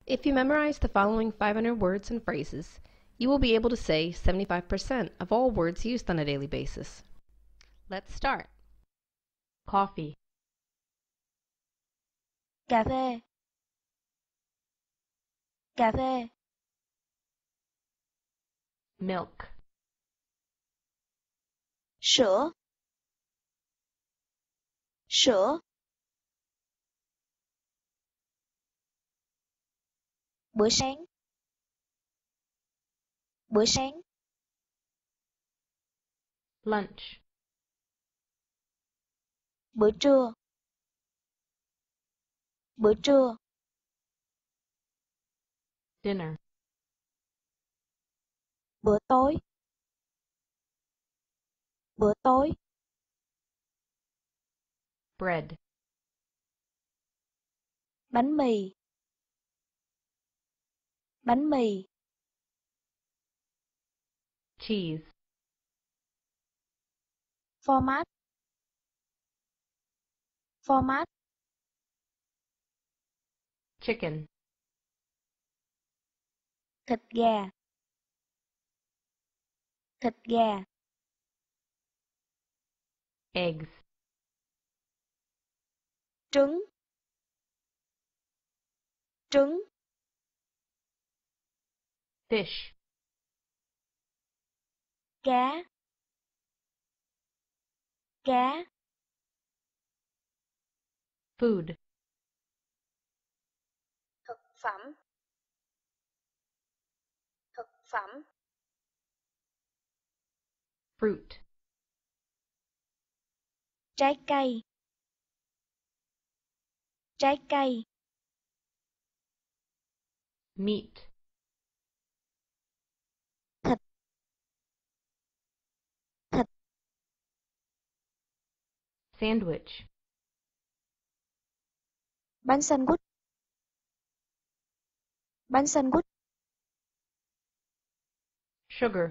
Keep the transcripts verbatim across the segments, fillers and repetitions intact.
If you memorize the following five hundred words and phrases, you will be able to say seventy-five percent of all words used on a daily basis. Let's start. Coffee, cà phê, cà phê, milk, sữa, sữa, bữa sáng, bữa sáng, lunch, bữa trưa, bữa trưa, dinner, bữa tối, bữa tối, bread, bánh mì, bánh mì, cheese, format, format, chicken, thịt gà, thịt gà, eggs, trứng, trứng, fish, cá, cá, food, thực phẩm, thực phẩm, fruit, trái cây, trái cây, meat, thịt, thịt, sandwich, bánh sandwich, bánh sandwich, sugar,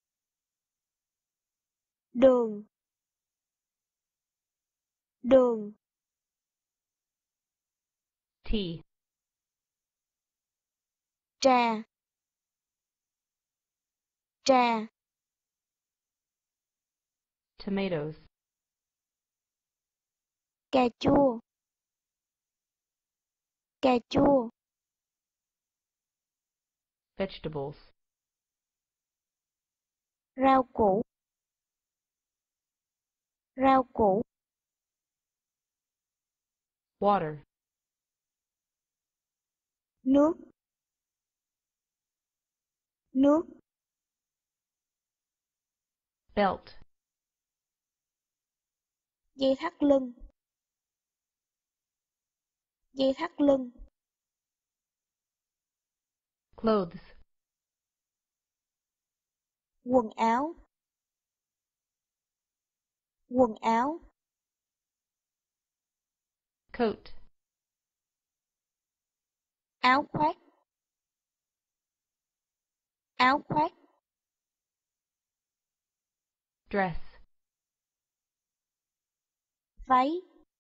đường, đường, tea, trà, trà, tomatoes, cà chua, cà chua, vegetables, rau củ, rau củ, water, nước, nước, belt, dây thắt lưng, dây thắt lưng, clothes, quần áo, quần áo, coat, áo khoác, áo khoác, dress, váy,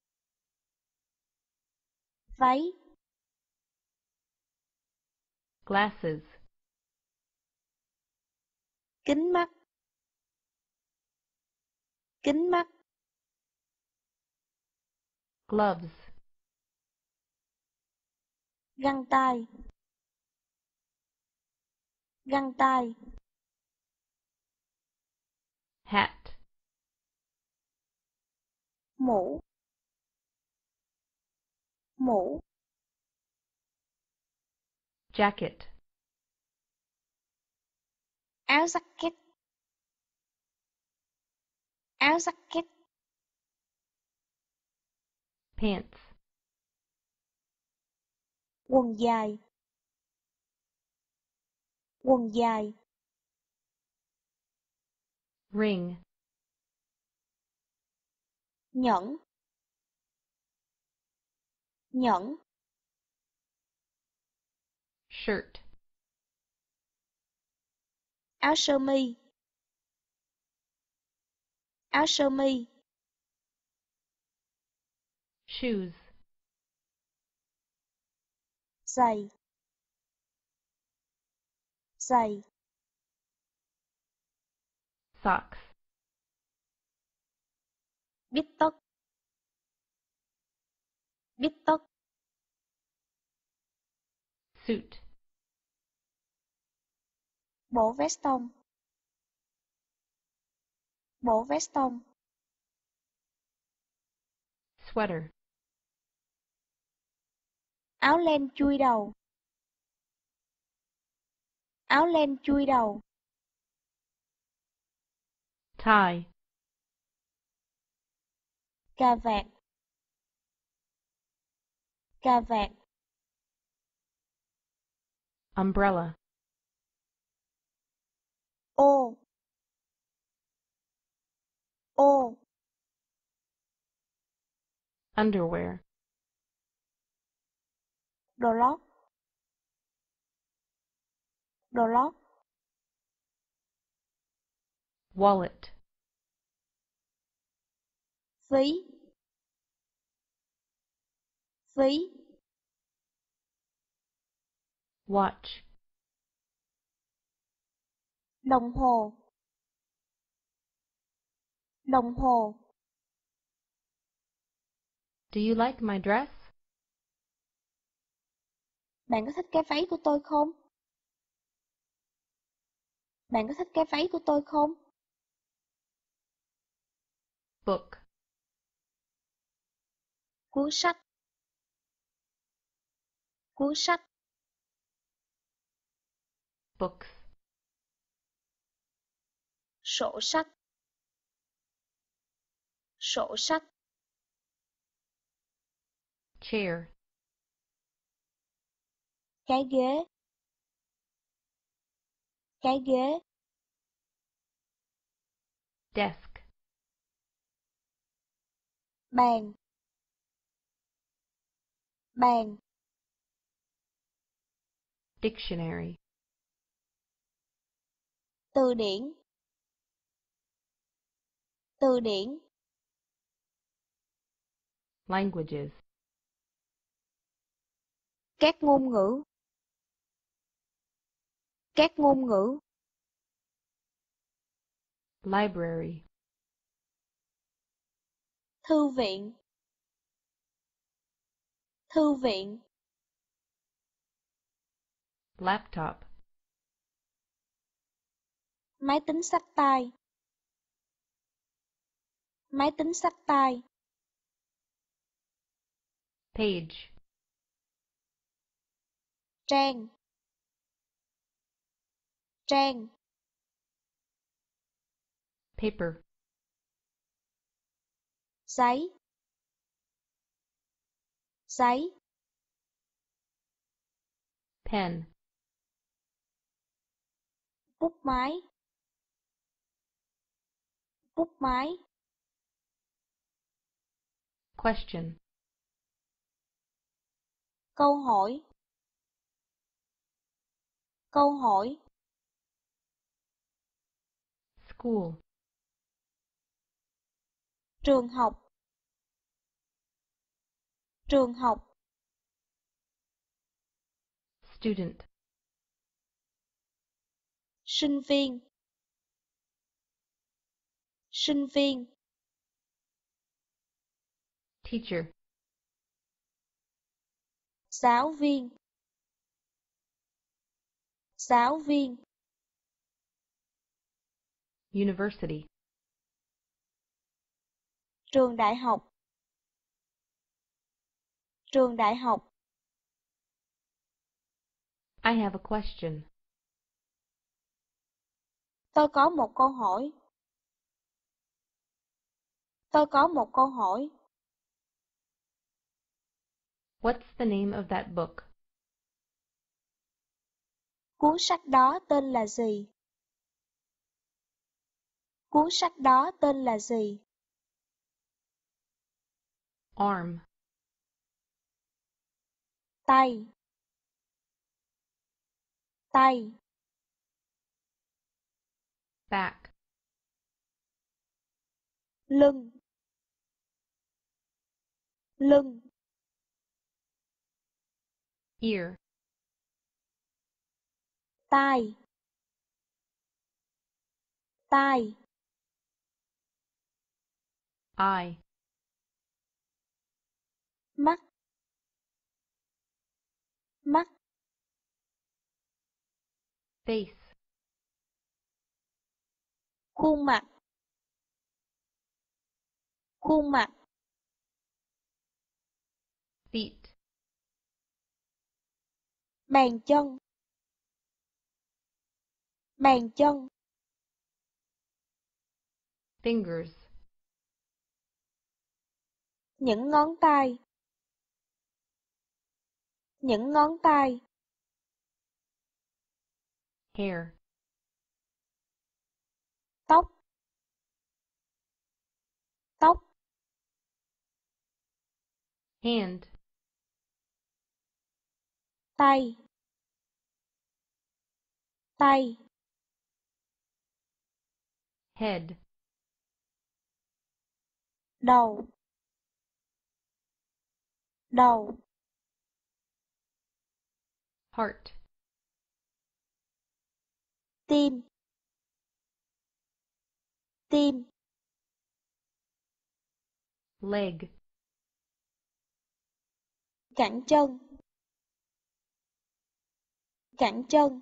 váy, glasses, kính mắt, kính mắt, gloves, găng tay, găng tay, hat, mũ, mũ, jacket, áo jacket, áo jacket, pants, quần dài, quần dài, ring, nhẫn, nhẫn, shirt, áo sơ mi, áo sơ mi, shoes, giày, giày, Socks. bít tất, bít tất, Suit. bộ vest tông, bộ vest tông, Sweater. áo len chui đầu, áo len chui đầu, Tie. cà vạt, cà vạt, Umbrella. ô, ô, Underwear. đồ lót, đồ lót, Wallet. phí, phí, Watch. đồng hồ, đồng hồ, Do you like my dress? bạn có thích cái váy của tôi không? Bạn có thích cái váy của tôi không? Book. Cuốn sách, cuốn sách, Books. sổ sách, sổ sách, Chair. cái ghế, cái ghế, Desk. bàn, bàn, Dictionary. từ điển, từ điển, Languages. các ngôn ngữ, các ngôn ngữ, Library. thư viện, thư viện, Laptop. máy tính xách tay, máy tính xách tay, Page. trang, trang, Paper. giấy, giấy, Pen. bút máy, bút máy, Question. câu hỏi, câu hỏi, School. trường học, trường học, Student. sinh viên, sinh viên, Teacher. giáo viên, giáo viên, University. trường đại học, trường đại học, I have a question. tôi có một câu hỏi, tôi có một câu hỏi, What's the name of that book? cuốn sách đó tên là gì? Cuốn sách đó tên là gì? Arm. Tay, tay, Back. lưng, lưng, Ear. tai, tai, eye, mắt, mắt, face, khuôn mặt, khuôn mặt, feet, bàn chân, bàn chân, fingers, những ngón tay, những ngón tay, hair, tóc, tóc, hand, tay, tay, head, đầu, đầu, heart, tim, tim, leg, cẳng chân, cẳng chân,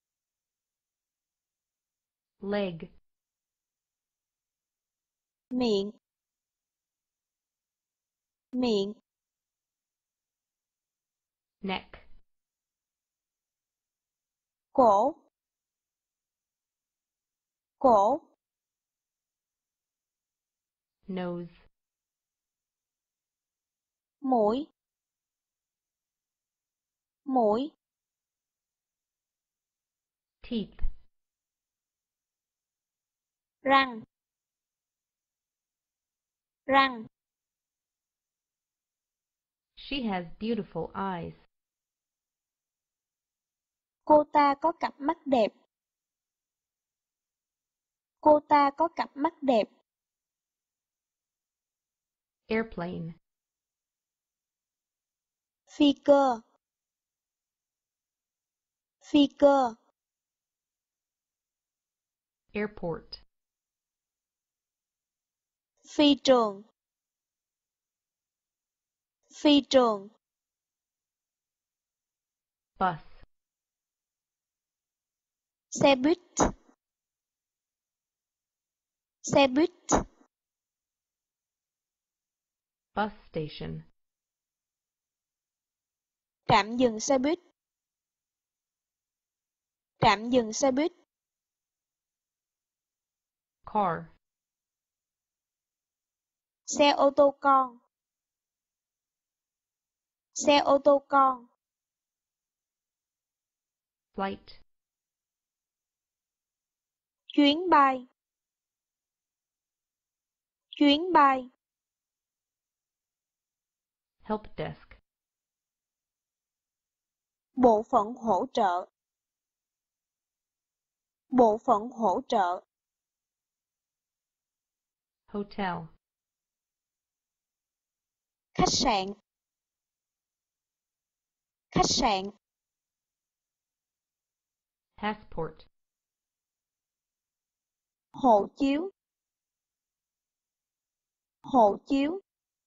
leg, miệng, miệng, neck, cổ, cổ, nose, mũi, mũi, teeth, răng, răng, she has beautiful eyes. cô ta có cặp mắt đẹp, cô ta có cặp mắt đẹp, Airplane, phi cơ, phi cơ, airport, phi trường, phi trường, bus, xe buýt, xe buýt, bus station, trạm dừng xe buýt, trạm dừng xe buýt, car, xe ô tô con, xe ô tô con, flight, chuyến bay, chuyến bay, help desk, bộ phận hỗ trợ, bộ phận hỗ trợ, hotel, khách sạn, khách sạn, passport, hộ chiếu, hộ chiếu,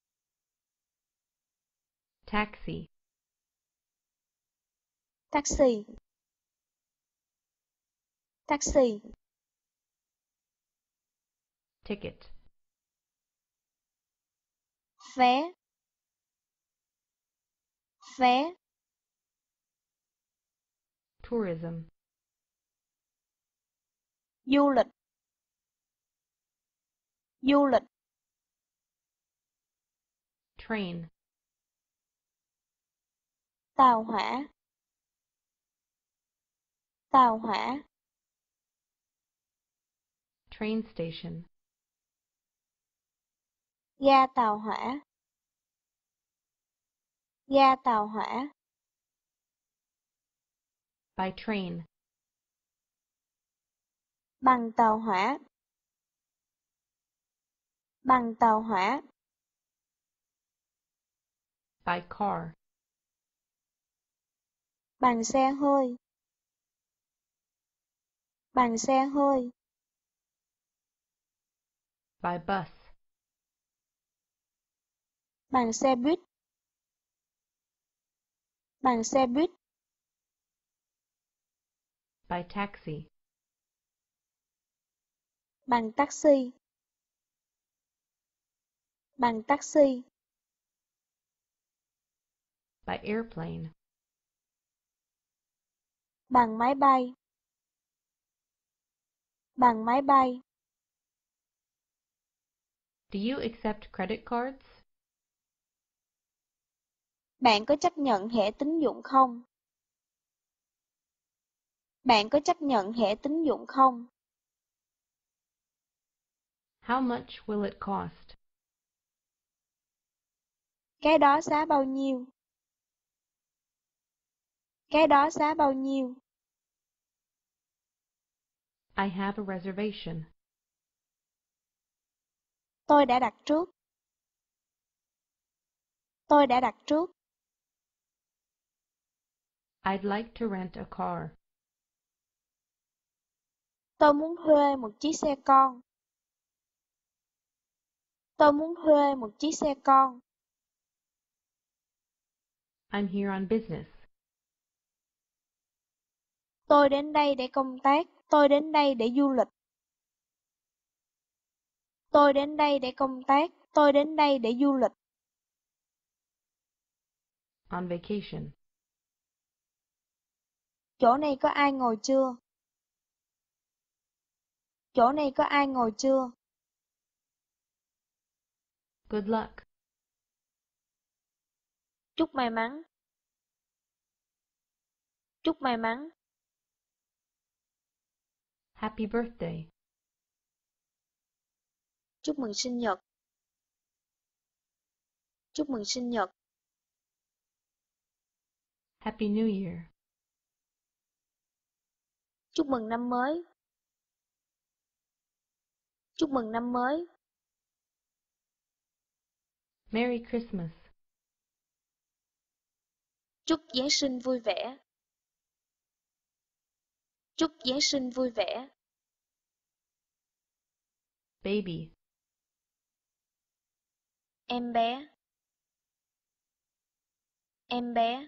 taxi, taxi, taxi, ticket, vé, vé, tourism, du lịch, du lịch, train, tàu hỏa, tàu hỏa, train station, ga tàu hỏa, ga tàu hỏa, by train, bằng tàu hỏa, bằng tàu hỏa, by car, bằng xe hơi, bằng xe hơi, By bus. Bằng xe buýt. Bằng xe buýt. By taxi. Bằng taxi. Bằng taxi. By airplane. Bằng máy bay. Bằng máy bay. Do you accept credit cards? Bạn có chấp nhận thẻ tín dụng không? Bạn có chấp nhận thẻ tín dụng không? How much will it cost? Cái đó giá bao nhiêu? Cái đó giá bao nhiêu? I have a reservation. Tôi đã đặt trước. Tôi đã đặt trước. I'd like to rent a car. Tôi muốn thuê một chiếc xe con. Tôi muốn thuê một chiếc xe con. I'm here on business. Tôi đến đây để công tác. Tôi đến đây để du lịch. Tôi đến đây để công tác. Tôi đến đây để du lịch. On vacation. Chỗ này có ai ngồi chưa? Chỗ này có ai ngồi chưa? Good luck. Chúc may mắn. Chúc may mắn. Happy birthday. Chúc mừng sinh nhật. Chúc mừng sinh nhật. Happy New Year. Chúc mừng năm mới. Chúc mừng năm mới. Merry Christmas. Chúc Giáng sinh vui vẻ. Chúc Giáng sinh vui vẻ. Baby. Em bé. Em bé.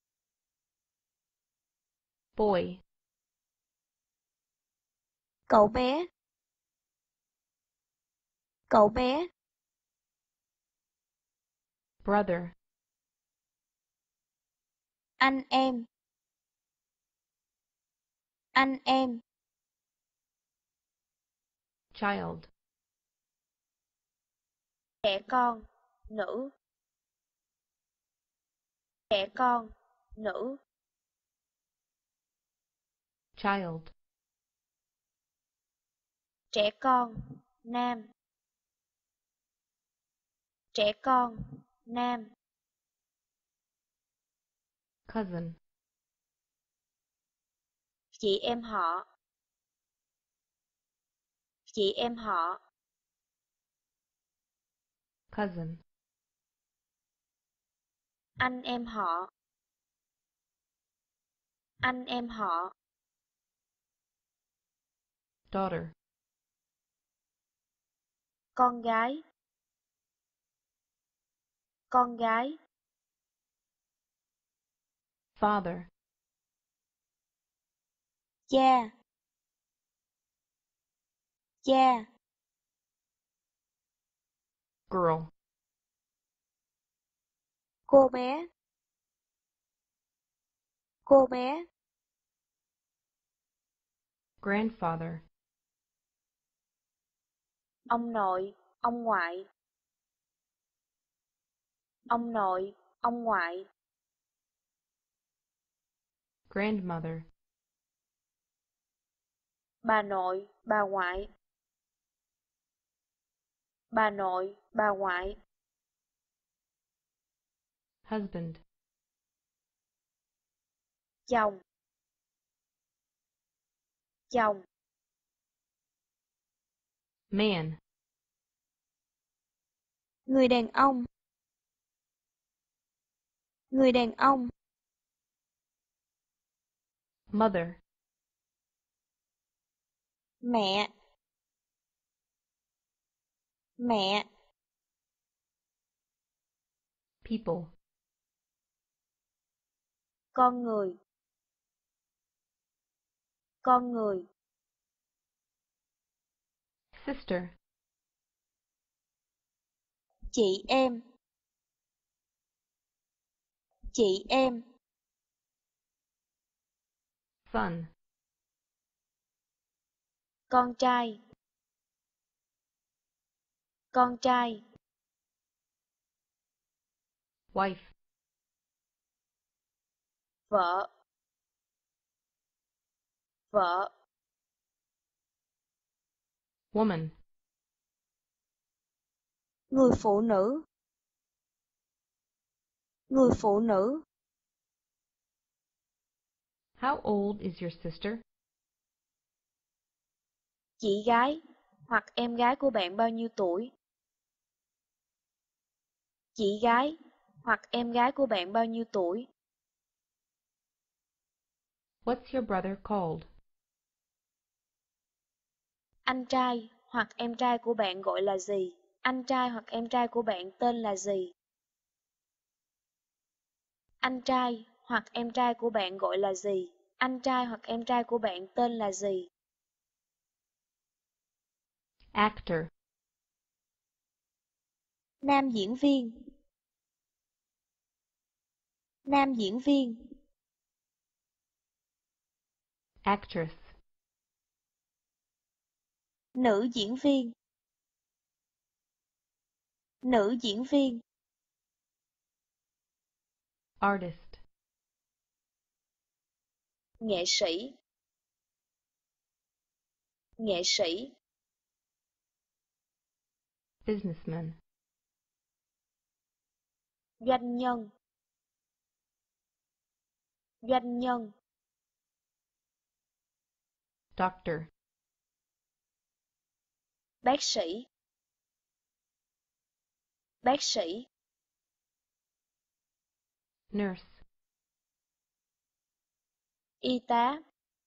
Boy. Cậu bé. Cậu bé. Brother. Anh em. Anh em. Child. Trẻ con. Nữ. Trẻ con. Nữ. Child. Trẻ con. Nam. Trẻ con. Nam. Cousin. Chị em họ. Chị em họ. Cousin. Anh em họ. Anh em họ. Daughter. Con gái. Con gái. Father. Cha. Cha. Girl. Cô bé. Cô bé. Grandfather. Ông nội, ông ngoại. Ông nội, ông ngoại. Grandmother. Bà nội, bà ngoại. Bà nội, bà ngoại. Husband. Chồng. Chồng. Man. Người đàn ông. Người đàn ông. Mother. Mẹ. mẹ, people, con người, con người, sister, chị em, chị em, son, con trai, con trai, wife, vợ, vợ, woman. người phụ nữ, người phụ nữ, How old is your sister? chị gái hoặc em gái của bạn bao nhiêu tuổi? Chị gái hoặc em gái của bạn bao nhiêu tuổi? What's your brother called? Anh trai hoặc em trai của bạn gọi là gì? Anh trai hoặc em trai của bạn tên là gì? Anh trai hoặc em trai của bạn gọi là gì? Anh trai hoặc em trai của bạn tên là gì? Actor, Nam diễn viên. Nam diễn viên. actress, Nữ diễn viên. Nữ diễn viên. artist, Nghệ sĩ. Nghệ sĩ. businessman, Doanh nhân. Doanh nhân. doctor, Bác sĩ. Bác sĩ. nurse, Y tá.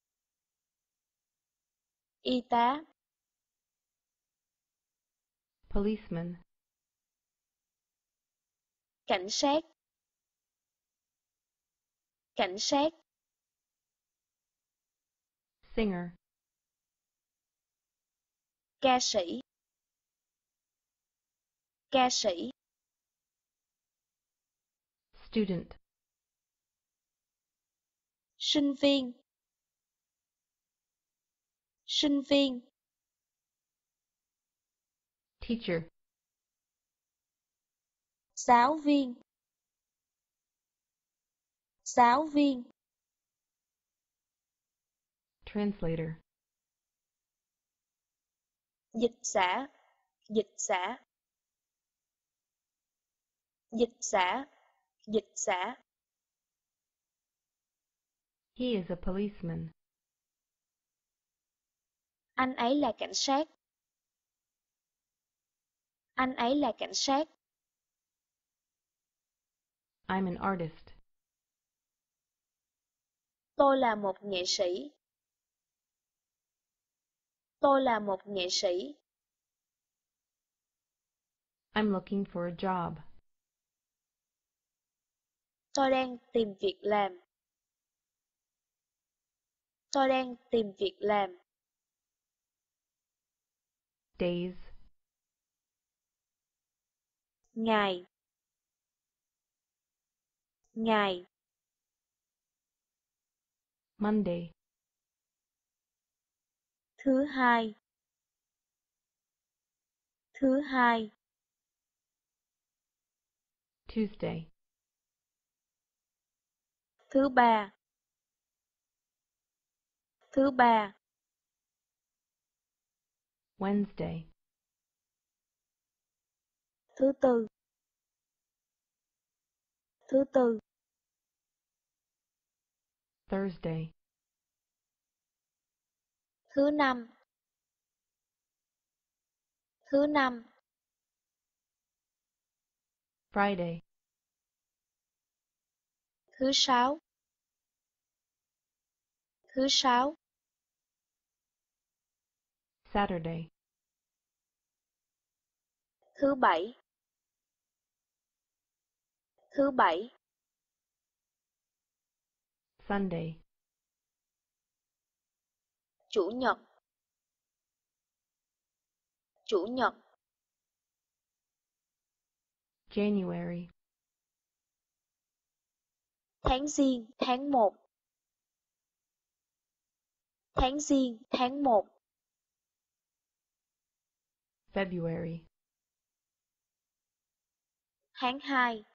Y tá. policeman, Cảnh sát. Cảnh sát. singer, Ca sĩ. Ca sĩ. student, Sinh viên. Sinh viên. teacher, Giáo viên. Giáo viên. translator, Dịch giả. Dịch giả. Dịch giả. Dịch giả. he is a policeman. Anh ấy là cảnh sát. Anh ấy là cảnh sát. I'm an artist. Tôi là một nghệ sĩ. Tôi là một nghệ sĩ. I'm looking for a job. Tôi đang tìm việc làm. Tôi đang tìm việc làm. Days, Ngày. Ngày. Monday, Thứ hai. Thứ hai. Tuesday, Thứ ba. Thứ ba. Wednesday, Thứ tư. Thứ tư. Thursday, Thứ năm. Thứ năm. Friday, Thứ sáu. Thứ sáu. Saturday, Thứ bảy. Thứ bảy. Sunday, Chủ nhật. Chủ nhật. January, Tháng Giêng, tháng một. Tháng Giêng, tháng một. February, Tháng hai.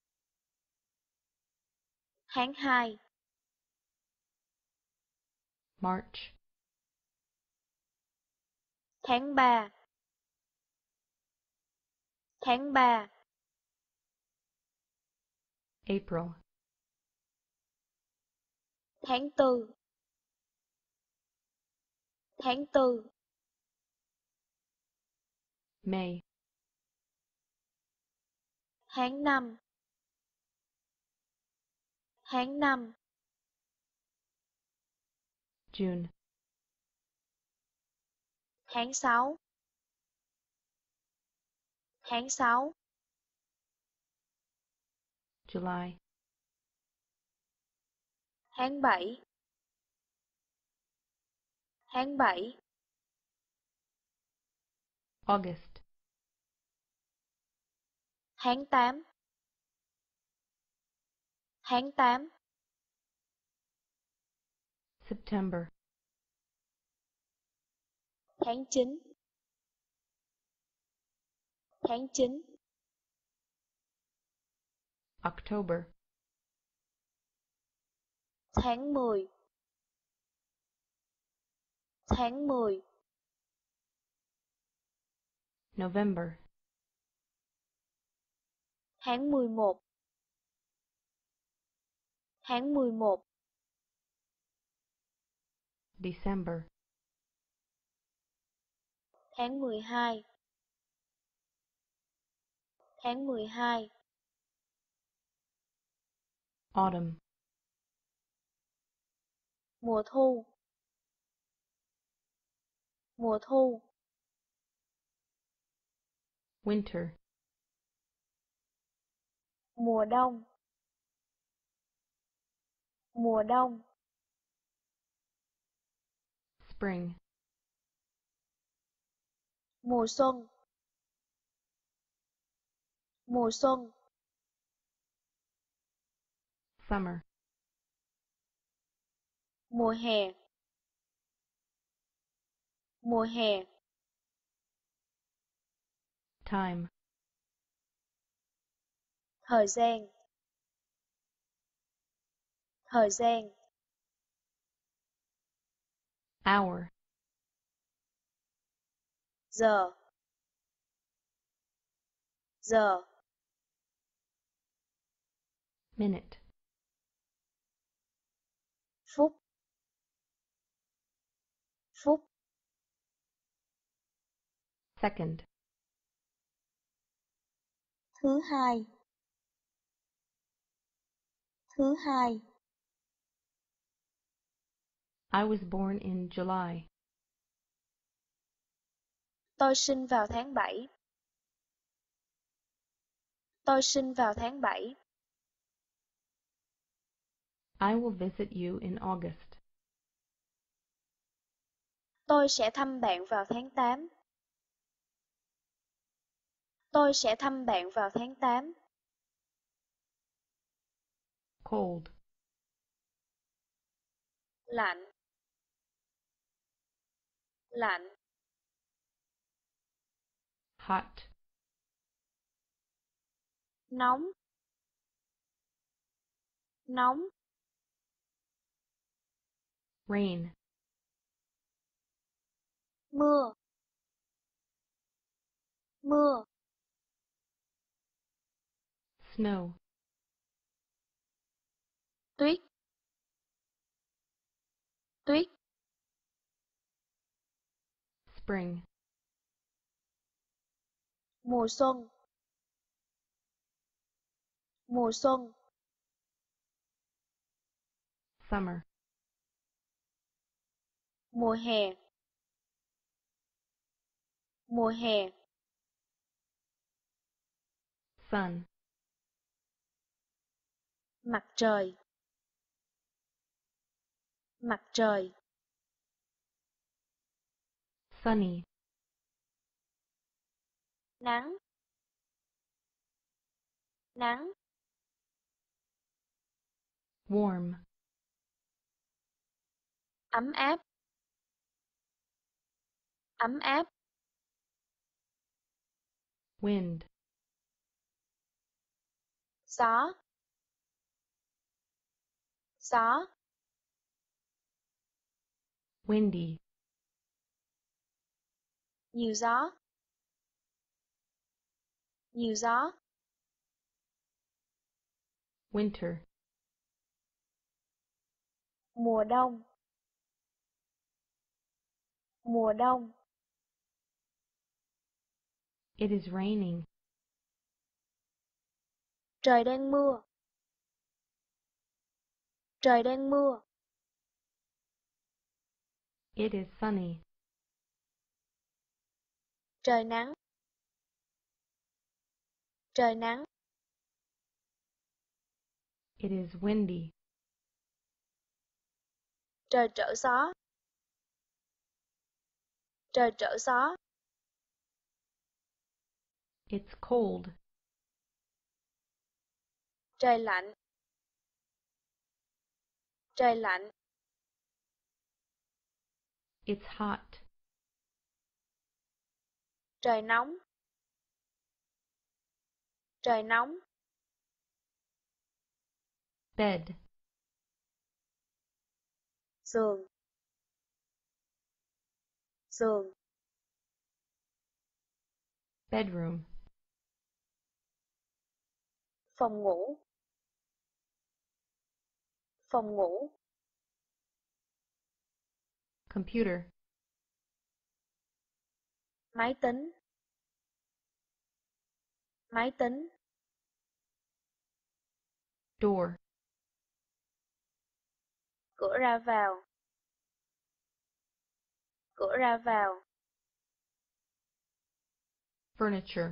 Tháng hai. March, Tháng ba. Tháng ba. April, Tháng tư. Tháng tư. May, Tháng năm. Tháng năm. June, Tháng sáu. Tháng sáu. July, Tháng bảy. Tháng bảy. August, Tháng tám. Tháng tám. September, Tháng chín. Tháng chín. October, Tháng mười. Tháng mười. November, Tháng mười một. Tháng mười một. December, Tháng mười hai. Tháng mười hai. Autumn, Mùa thu. Mùa thu. Winter, Mùa đông. Mùa đông. Spring, Mùa xuân. Mùa xuân. Summer, Mùa hè. Mùa hè. Time, Thời gian. Thời gian. Hour, Giờ. Giờ. Minute, Phút. Phút. Second, Thứ hai. Thứ hai. I was born in July. Tôi sinh vào tháng bảy. Tôi sinh vào tháng bảy. I will visit you in August. Tôi sẽ thăm bạn vào tháng tám. Tôi sẽ thăm bạn vào tháng tám. Cold, Lạnh. Lạnh. hot, Nóng. Nóng. rain, Mưa. Mưa. snow, Tuyết. Tuyết. spring, Mùa xuân. Mùa xuân. summer, Mùa hè. Mùa hè. sun, mặt trời, mặt trời, sunny, nắng, nắng, warm, ấm áp, ấm áp, wind, gió, gió, windy, nhiều gió, nhiều gió, winter, mùa đông, mùa đông, it is raining, trời đang mưa, trời đang mưa, it is sunny, trời nắng, trời nắng, it is windy, trời trở gió, trời trở gió, it's cold, trời lạnh, trời lạnh, it's hot, trời nóng, trời nóng, bed, giường, giường, bedroom, phòng ngủ, phòng ngủ, computer, máy tính, máy tính, door, cửa ra vào, cửa ra vào, furniture,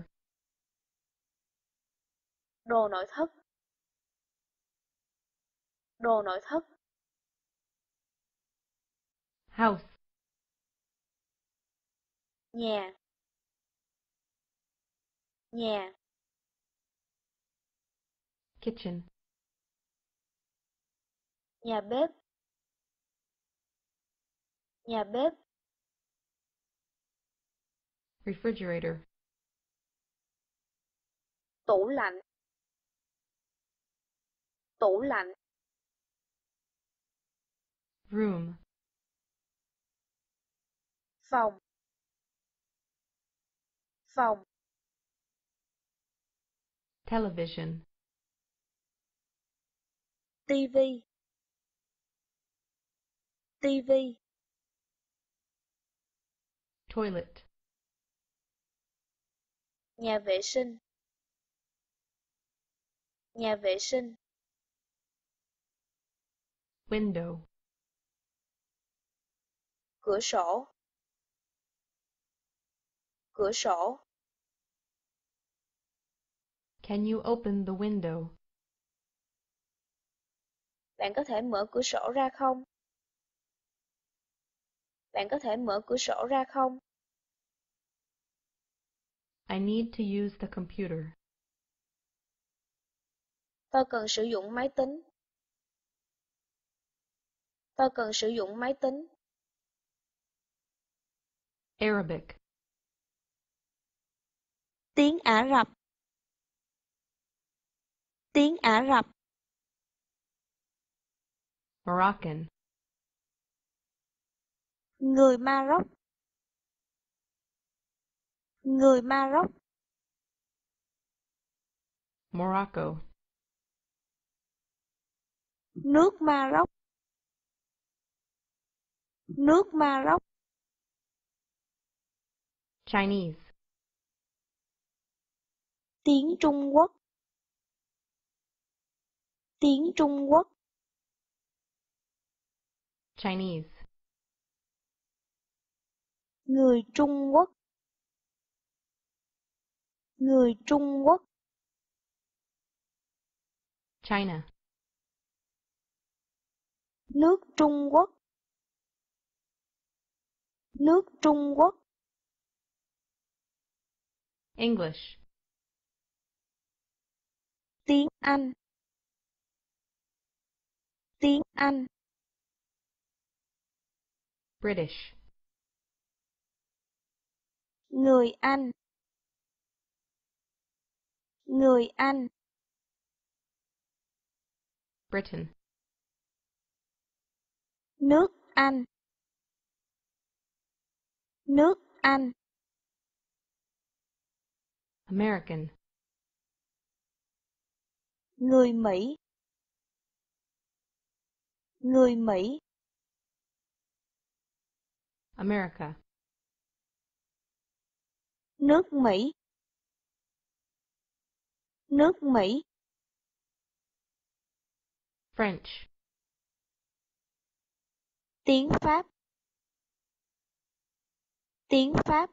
đồ nội thất, đồ nội thất, house, nhà, nhà, kitchen, nhà bếp, nhà bếp, refrigerator, tủ lạnh, tủ lạnh, room, phòng, phòng, television, tivi, tivi, toilet, nhà vệ sinh, nhà vệ sinh, window, cửa sổ, cửa sổ, can you open the window? bạn có thể mở cửa sổ ra không? Bạn có thể mở cửa sổ ra không? I need to use the computer. Tôi cần sử dụng máy tính. Tôi cần sử dụng máy tính. Arabic, Tiếng Ả Rập. Tiếng Ả Rập. Moroccan, Người Maroc. Người Maroc. Morocco, Nước Maroc. Nước Maroc. Chinese, Tiếng Trung Quốc. Tiếng Trung Quốc. Chinese, Người Trung Quốc. Người Trung Quốc. China. Nước Trung Quốc. Nước Trung Quốc. English. Tiếng Anh. Tiếng Anh. British. Người Anh. Người Anh. Britain. Nước Anh. Nước Anh. American. Người Mỹ. Người Mỹ. America. Nước Mỹ. Nước Mỹ. French. Tiếng Pháp. Tiếng Pháp.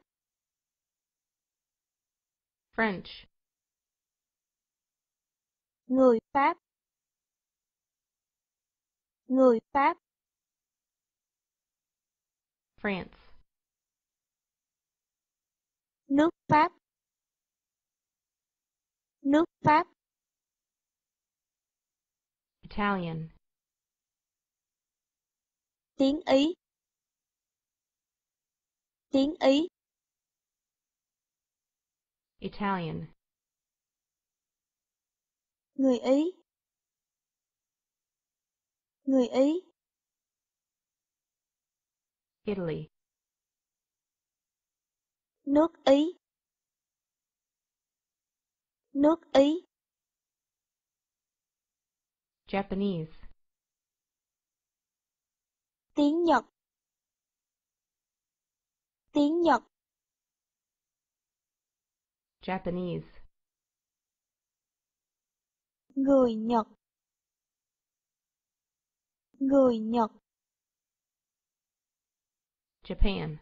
French. Người Pháp. Người Pháp. France. Nước Pháp. Nước Pháp. Italian. Tiếng Ý. Tiếng Ý. Italian. Người Ý. Người Ý. Italy. Nước Ý. Nước Ý. Japanese. Tiếng Nhật. Tiếng Nhật. Japanese. Người Nhật. Người Nhật. Japan.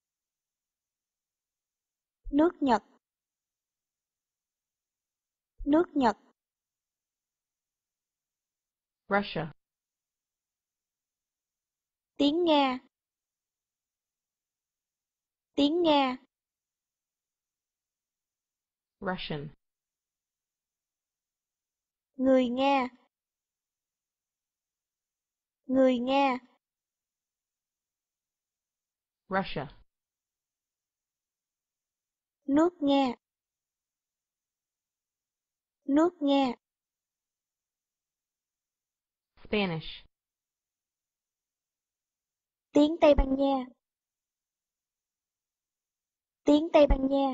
Nước Nhật. Nước Nhật. Russia. Tiếng Nga. Tiếng Nga. Russian. Người Nga. Người Nga. Russia. Nước Nga. Nước Nga. Spanish. Tiếng Tây Ban Nha. Tiếng Tây Ban Nha.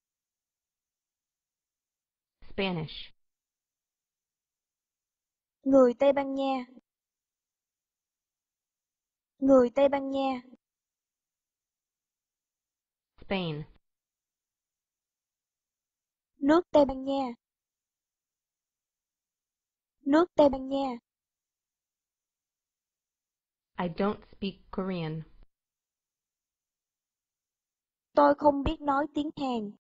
Spanish. Người Tây Ban Nha. Người Tây Ban Nha. Spain. Nước Tây Ban Nha. Nước Tây Ban Nha. I don't speak Korean. Tôi không biết nói tiếng Hàn.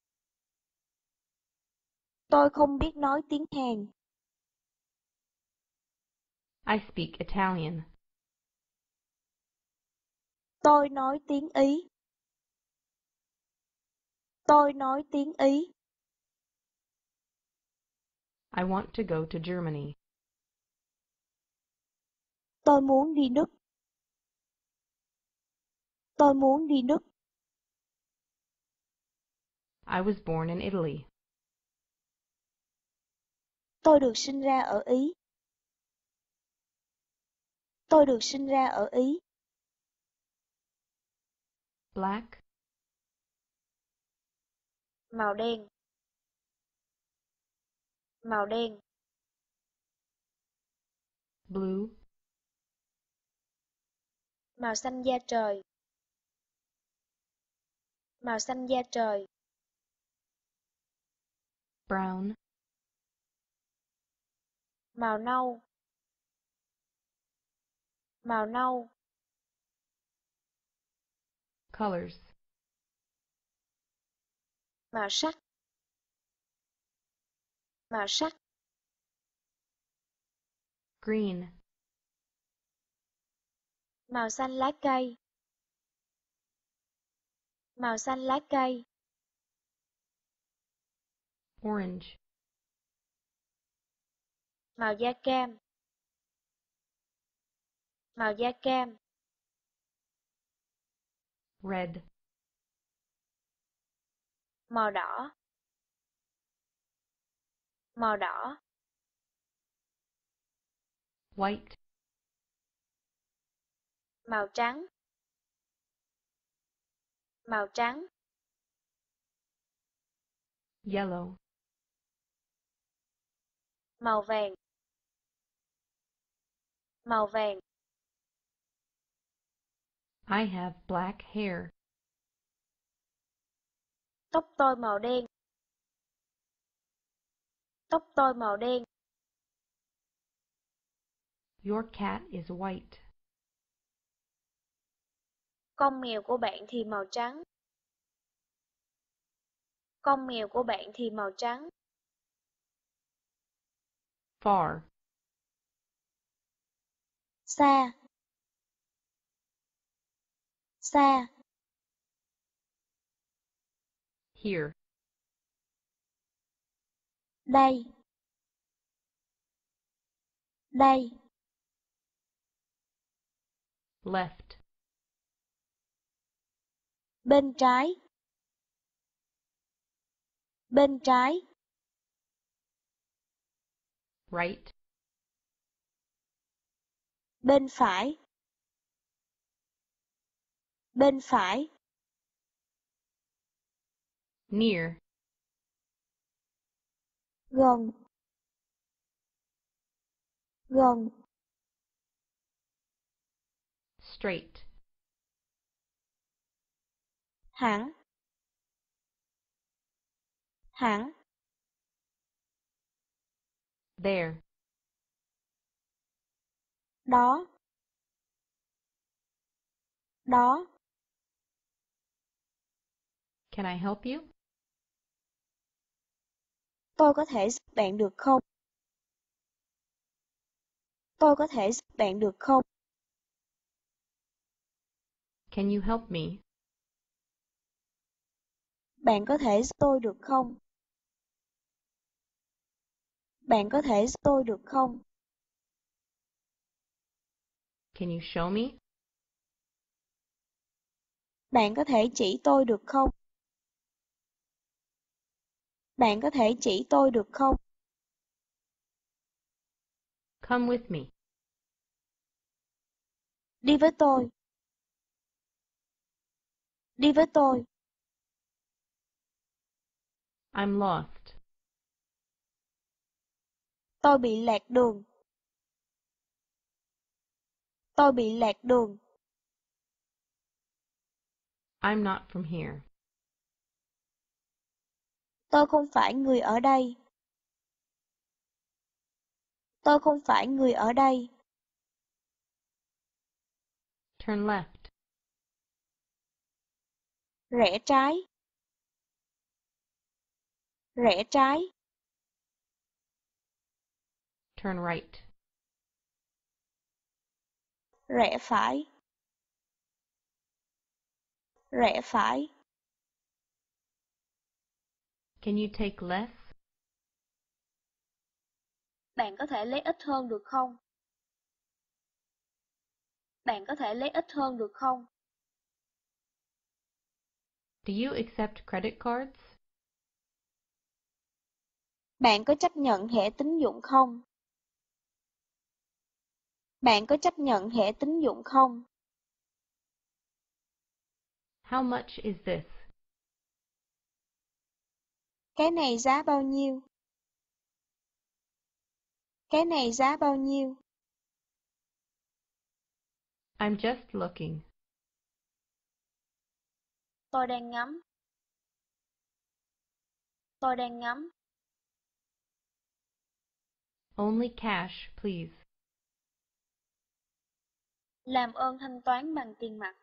Tôi không biết nói tiếng Hàn. I speak Italian. Tôi nói tiếng Ý. Tôi nói tiếng Ý. I want to go to Germany. Tôi muốn đi Đức. Tôi muốn đi Đức. I was born in Italy. Tôi được sinh ra ở Ý. Tôi được sinh ra ở Ý. Black. Màu đen. Màu đen. Blue. Màu xanh da trời. Màu xanh da trời. Brown. Màu nâu. Màu nâu. Colors. Màu sắc. Màu sắc. Green. Màu xanh lá cây. Màu xanh lá cây. Orange. Màu da cam. Màu da cam. Red. Màu đỏ. Màu đỏ. White. Màu trắng. Màu trắng. Yellow. Màu vàng. Màu vàng. I have black hair. Tóc tôi màu đen. Tóc tôi màu đen. Your cat is white. Con mèo của bạn thì màu trắng. Con mèo của bạn thì màu trắng. Far. Xa. Xa. Here. Đây. Đây. Left. Bên trái. Bên trái. Right. Bên phải. Bên phải. Near. Gần. Gần. Straight. Hẳn. Hẳn. There. Đó. Đó. Can I help you? Tôi có thể giúp bạn được không? Tôi có thể giúp bạn được không? Can you help me? Bạn có thể giúp tôi được không? Bạn có thể giúp tôi được không? Can you show me? Bạn có thể chỉ tôi được không? Bạn có thể chỉ tôi được không? Come with me. Đi với tôi. Đi với tôi. I'm lost. Tôi bị lạc đường. Tôi bị lạc đường. I'm not from here. Tôi không phải người ở đây. Tôi không phải người ở đây. Turn left. Rẽ trái. Rẽ trái. Turn right. Rẽ phải. Rẽ phải. Can you take less? Bạn có thể lấy ít hơn được không? Bạn có thể lấy ít hơn được không? Do you accept credit cards? Bạn có chấp nhận thẻ tín dụng không? Bạn có chấp nhận thẻ tín dụng không? How much is this? Cái này giá bao nhiêu? Cái này giá bao nhiêu? I'm just looking. Tôi đang ngắm. Tôi đang ngắm. Only cash, please. Làm ơn thanh toán bằng tiền mặt.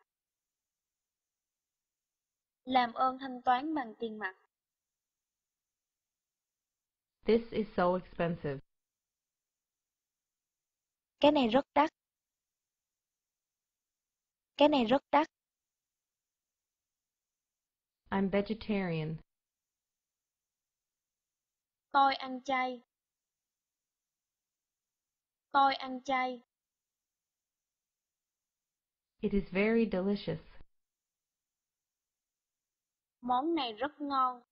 Làm ơn thanh toán bằng tiền mặt. This is so expensive. Cái này rất đắt. Cái này rất đắt. I'm vegetarian. Tôi ăn chay. Tôi ăn chay. It is very delicious. Món này rất ngon.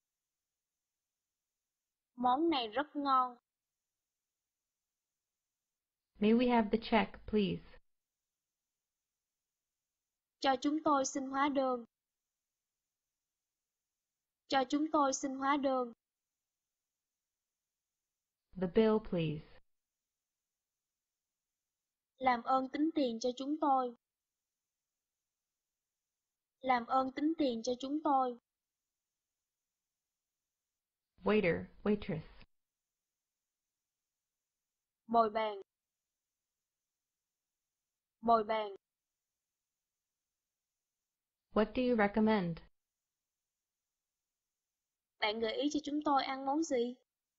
Món này rất ngon. May we have the check, please? Cho chúng tôi xin hóa đơn. Cho chúng tôi xin hóa đơn. The bill, please. Làm ơn tính tiền cho chúng tôi. Làm ơn tính tiền cho chúng tôi. Waiter, waitress. Bồi bàn. Bồi bàn. What do you recommend? Bạn gợi ý cho chúng tôi ăn món gì?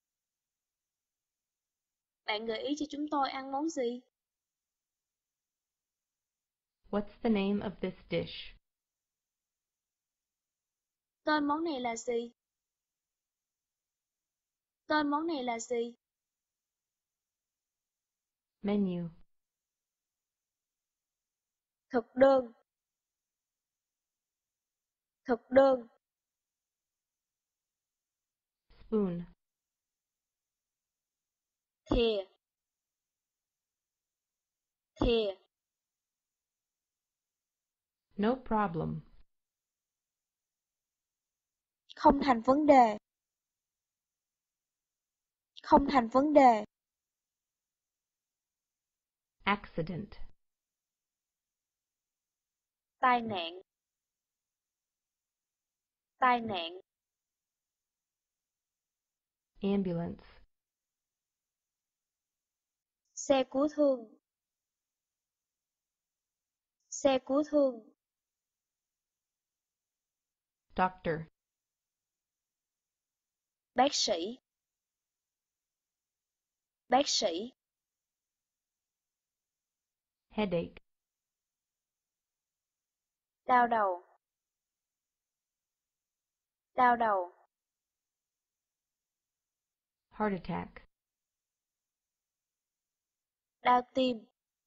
Bạn gợi ý cho chúng tôi ăn món gì? What's the name of this dish? Tên món này là gì? Tên món này là gì? Menu. Thực đơn. Thực đơn. Spoon. Thìa. Thìa. No problem. Không thành vấn đề. Không thành vấn đề. Accident. Tai nạn. Tai nạn. Ambulance. Xe cứu thương. Xe cứu thương. Doctor. Bác sĩ. Bác sĩ. Headache. Đau đầu. Đau đầu. Heart attack. Đau tim.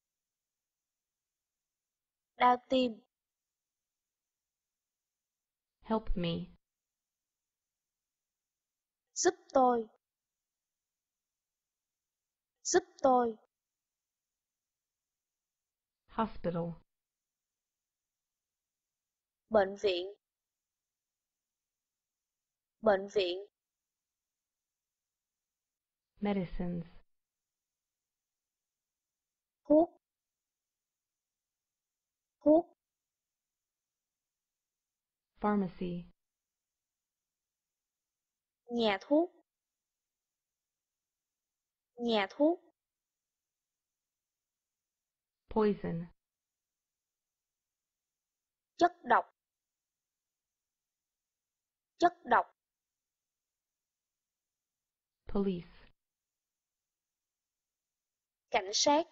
Đau tim. Help me. Giúp tôi. Giúp tôi. Hospital. Bệnh viện. Bệnh viện. Medicines. Thuốc. Thuốc. Pharmacy. Nhà thuốc. Nhà thuốc. Poison. Chất độc. Chất độc. Police. Cảnh sát.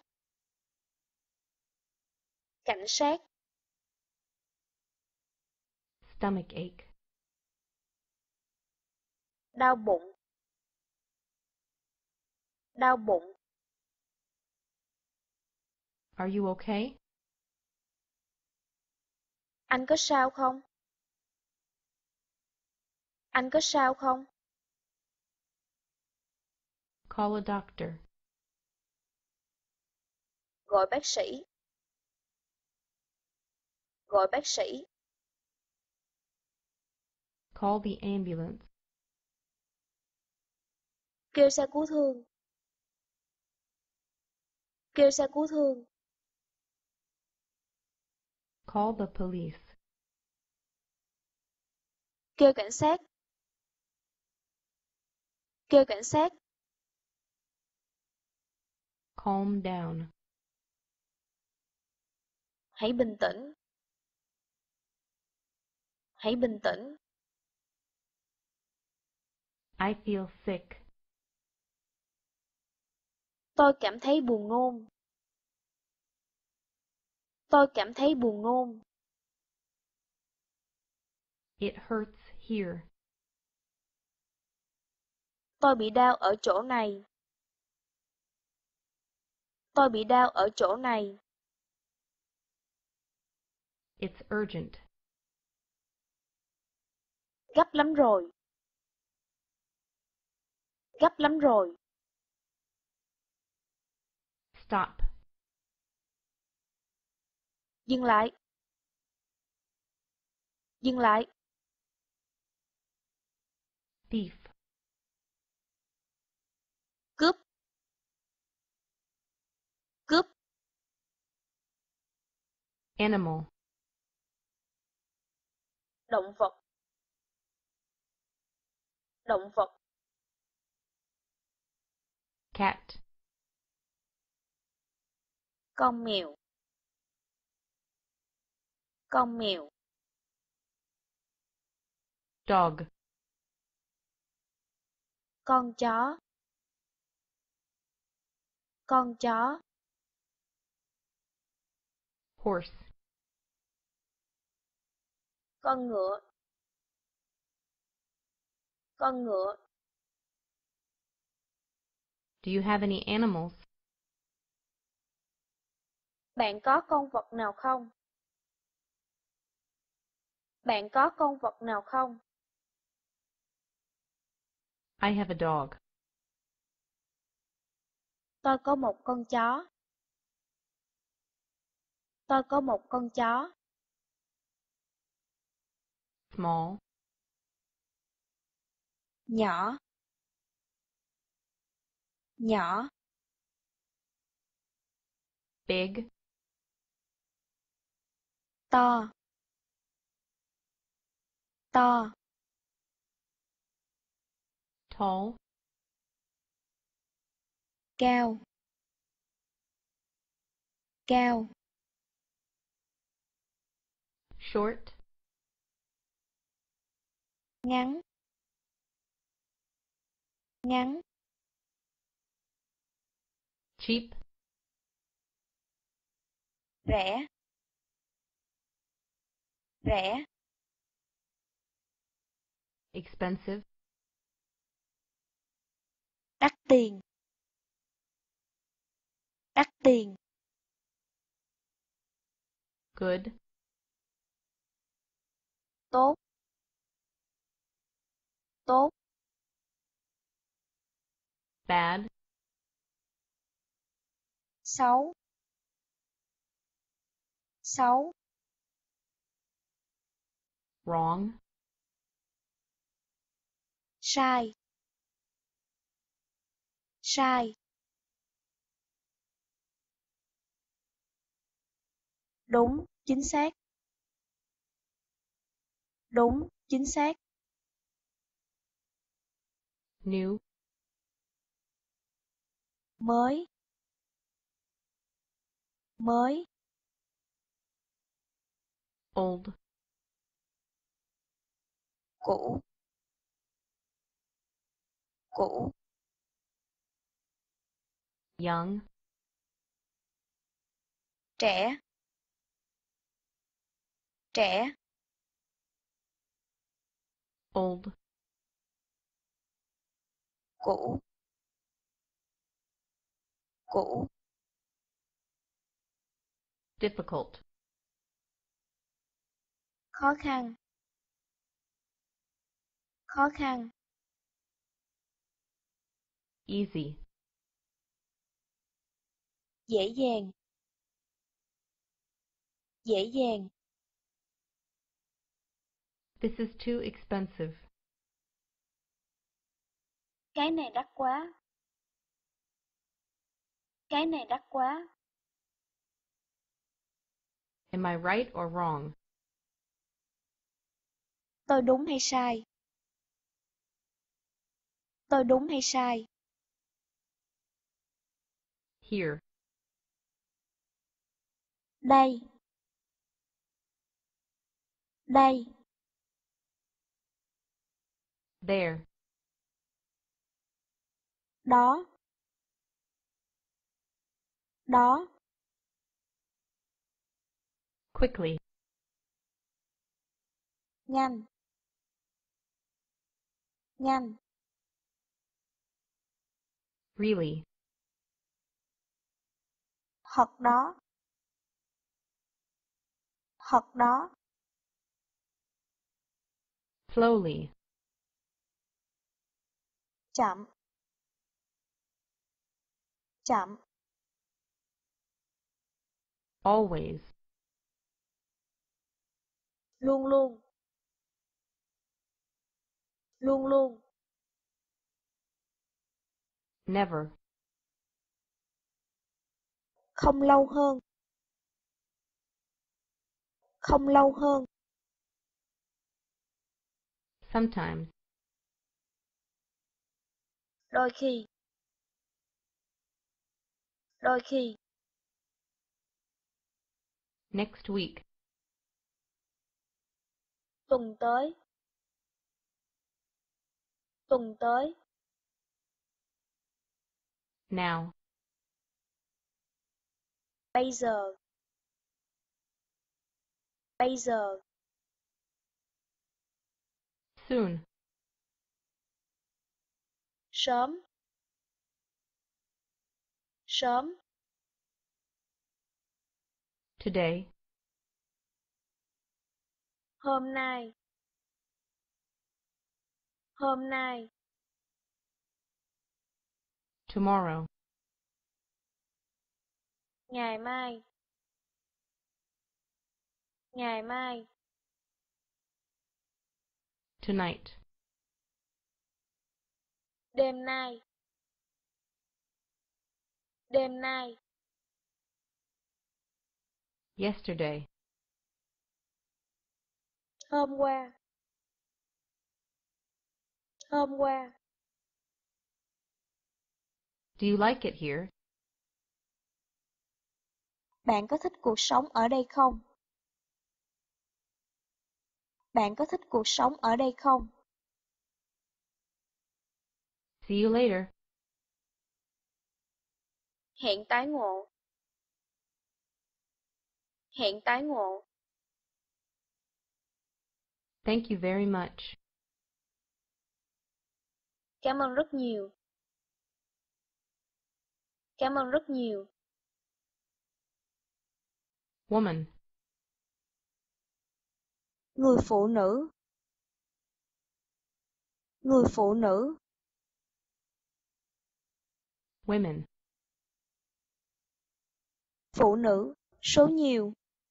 Cảnh sát. Stomach ache. Đau bụng. Đau bụng. Are you okay? Anh có sao không? Anh có sao không? Call a doctor. Gọi bác sĩ. Gọi bác sĩ. Call the ambulance. Kêu xe cứu thương. Kêu xe cứu thương. Call the police. Kêu cảnh sát. Kêu cảnh sát. Calm down. Hãy bình tĩnh. Hãy bình tĩnh. I feel sick. Tôi cảm thấy buồn nôn. Tôi cảm thấy buồn nôn. It hurts here. Tôi bị đau ở chỗ này. Tôi bị đau ở chỗ này. It's urgent. Gấp lắm rồi. Gấp lắm rồi. Stop. Dừng lại. Dừng lại. Thief. Cướp. Cướp. Animal. Động vật. Động vật. Cat. Con mèo. Con mèo. Dog. Con chó. Con chó. Horse. Con ngựa. Con ngựa. Do you have any animals? Bạn có con vật nào không? Bạn có con vật nào không? I have a dog. Tôi có một con chó. Tôi có một con chó. Small. Nhỏ. Nhỏ. Big. To. To. Tall. Cao. Cao. Short. Ngắn. Ngắn. Cheap. Rẻ. Rẻ. Expensive. Đắt tiền. Đắt tiền. Good. Tốt. Tốt. Bad. Xấu. Xấu. Wrong. Sai. Sai. Đúng, chính xác. Đúng, chính xác. New. Mới. Mới. Old. Cũ. Cũ. Young. Trẻ. Trẻ. Old. Cũ. Cũ. Difficult. Khó khăn. Khó khăn. Easy. Dễ dàng. Dễ dàng. This is too expensive. Cái này đắt quá. Cái này đắt quá. Am I right or wrong? Tôi đúng hay sai? Tôi đúng hay sai? Here. Đây. Đây. There. Đó. Đó. quickly, nhanh, nhanh, really, thật đó, thật đó, slowly, chậm, chậm, always, luôn luôn, luôn luôn, never, không lâu hơn, không lâu hơn, sometimes, đôi khi, đôi khi, next week, tuần tới, tuần tới, now, bây giờ, bây giờ, soon, sớm, sớm, today, hôm nay, hôm nay, tomorrow, ngày mai, ngày mai, tonight, đêm nay, đêm nay, yesterday, hôm qua, hôm qua, do you like it here? bạn có thích cuộc sống ở đây không? Bạn có thích cuộc sống ở đây không? See you later, Hẹn tái ngộ, hẹn tái ngộ, thank you very much, cảm ơn rất nhiều, cảm ơn rất nhiều, woman, người phụ nữ, người phụ nữ, women, phụ nữ, số nhiều,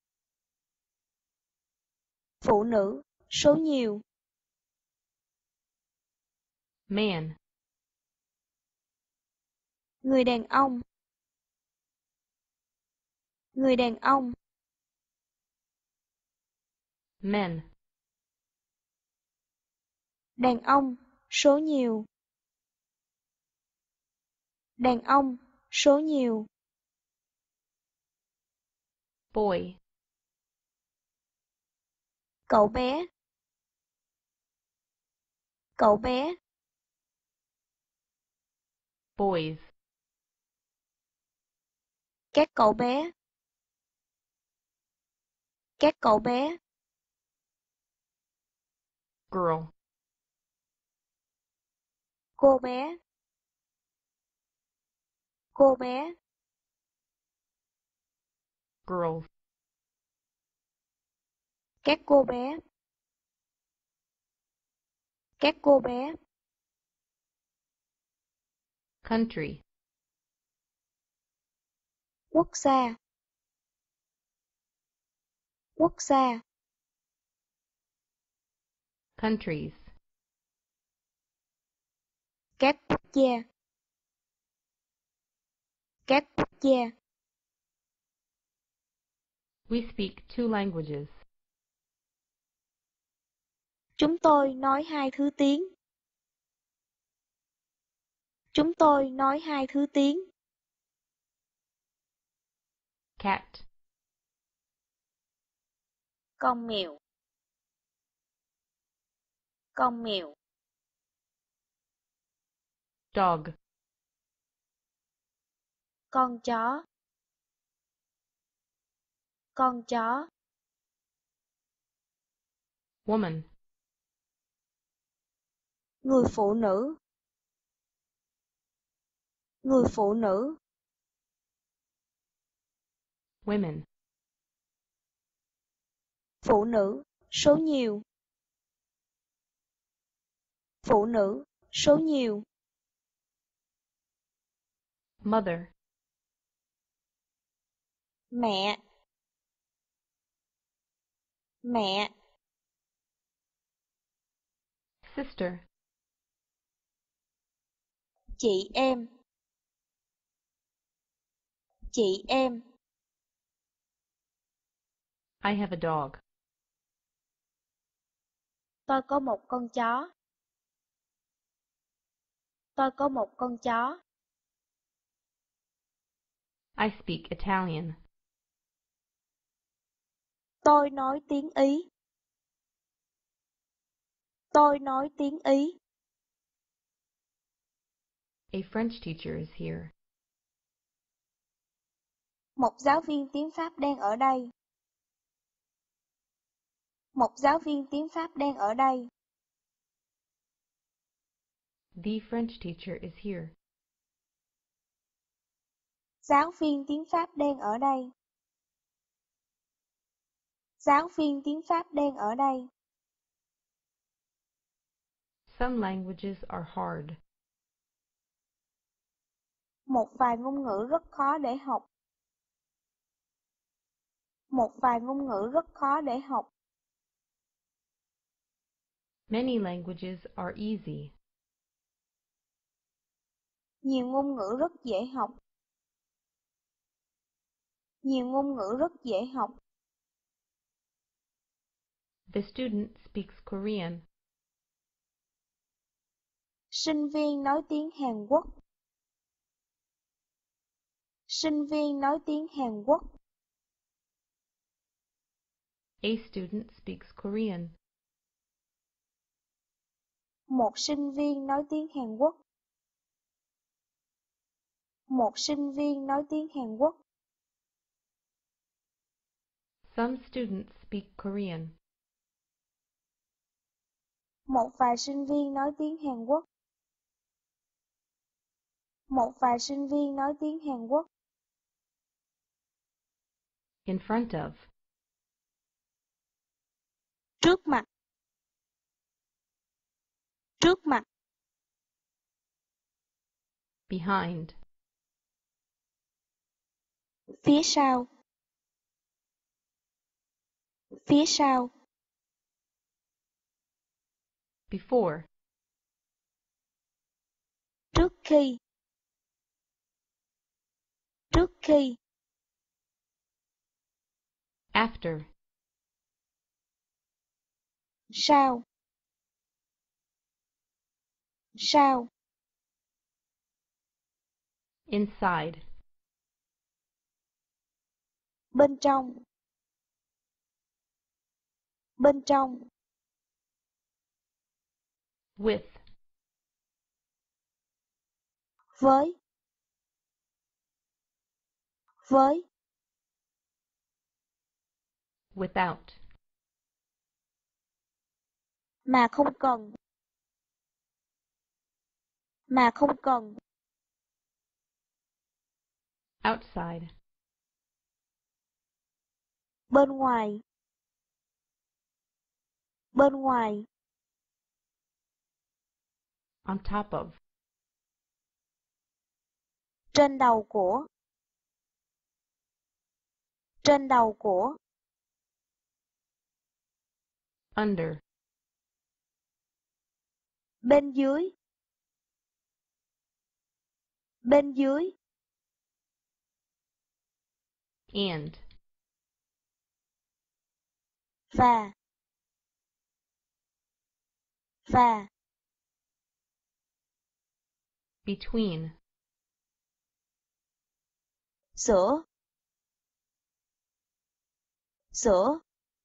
phụ nữ, số nhiều, man, người đàn ông, người đàn ông, men, đàn ông, số nhiều, đàn ông, số nhiều, boy, cậu bé, cậu bé, boys, các cậu bé, các cậu bé, girl, cô bé, cô bé, girls, các cô bé, các cô bé, country, quốc gia, quốc gia, countries, các quốc gia, các quốc gia, we speak two languages, chúng tôi nói hai thứ tiếng, chúng tôi nói hai thứ tiếng, cat, con mèo, con mèo, dog, con chó, con chó, woman, người phụ nữ, người phụ nữ, women, phụ nữ, số nhiều, phụ nữ, số nhiều, mother, mẹ, mẹ, sister, chị em, chị em, I have a dog. tôi có một con chó, tôi có một con chó, I speak Italian. tôi nói tiếng Ý, tôi nói tiếng Ý, A French teacher is here. một giáo viên tiếng Pháp đang ở đây, một giáo viên tiếng Pháp đang ở đây, The French teacher is here. giáo viên tiếng Pháp đang ở đây, giáo viên tiếng Pháp đang ở đây. Some languages are hard. Một vài ngôn ngữ rất khó để học. Một vài ngôn ngữ rất khó để học. Many languages are easy. Nhiều ngôn ngữ rất dễ học. Nhiều ngôn ngữ rất dễ học. The student speaks Korean. Sinh viên nói tiếng Hàn Quốc. Sinh viên nói tiếng Hàn Quốc. A student speaks Korean. Một sinh viên nói tiếng Hàn Quốc. Một sinh viên nói tiếng Hàn Quốc. Some students speak Korean. Một vài sinh viên nói tiếng Hàn Quốc. Một vài sinh viên nói tiếng Hàn Quốc. In front of. Trước mặt. Trước mặt. Behind. Phía sau. Phía sau. Before. Trước khi. Trước khi. After. Sau. Sau. Inside. Bên trong. Bên trong. With. Với. Với. Without. Mà không cần. Mà không cần. Outside. Bên ngoài. Bên ngoài. On top of. Trên đầu của. Trên đầu của. Under. Bên dưới. Bên dưới. And. Và. Và. Between. Giữa. Giữa.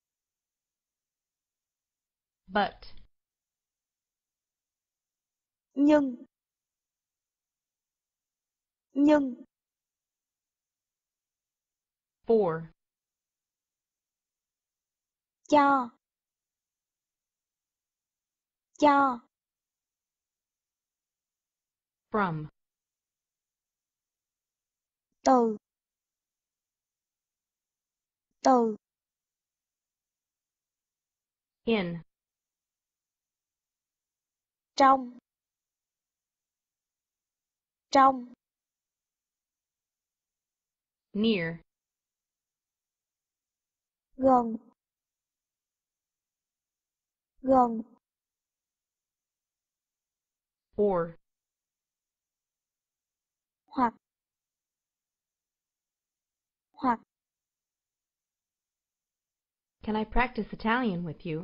But. Nhưng. Nhưng. For. Cho. cho, from, từ, từ, in, trong, trong, near, gần, gần, or, hoặc, hoặc, can I practice Italian with you?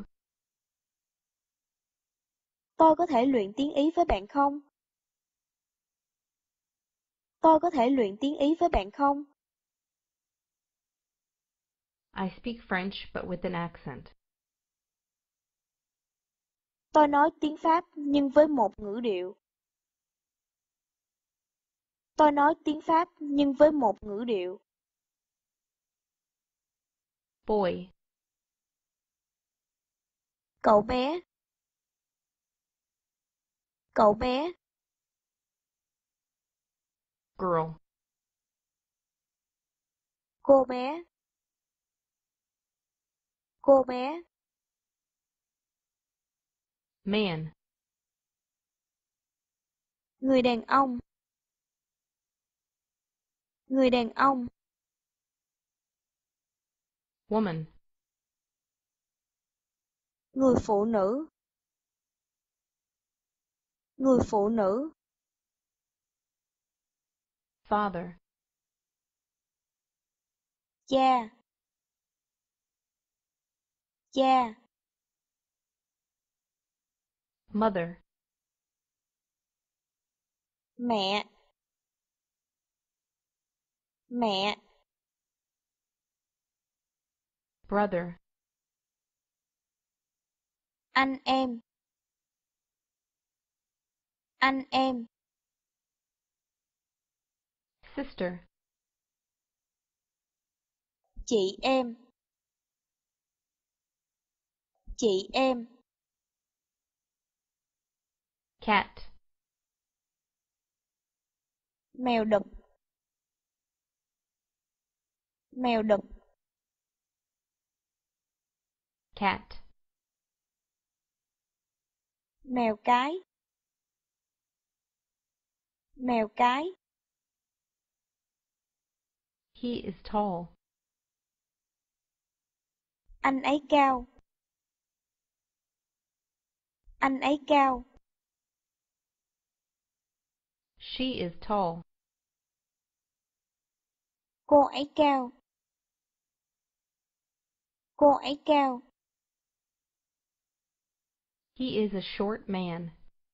tôi có thể luyện tiếng Ý với bạn không? Tôi có thể luyện tiếng Ý với bạn không? I speak French but with an accent. Tôi nói tiếng Pháp nhưng với một ngữ điệu. Tôi nói tiếng Pháp nhưng với một ngữ điệu. Boy, Cậu bé. Cậu bé. girl, Cô bé. Cô bé. man, Người đàn ông. Người đàn ông. woman, Người phụ nữ. Người phụ nữ. father, Cha. Cha. mother, Mẹ. Mẹ. brother, Anh em. Anh em. sister, Chị em. Chị em. cat, Mèo đực. Mèo đực. cat, Mèo cái. Mèo cái. he is tall. Anh ấy cao. Anh ấy cao. She is tall. Cô ấy cao. Cô ấy cao. He is a short man.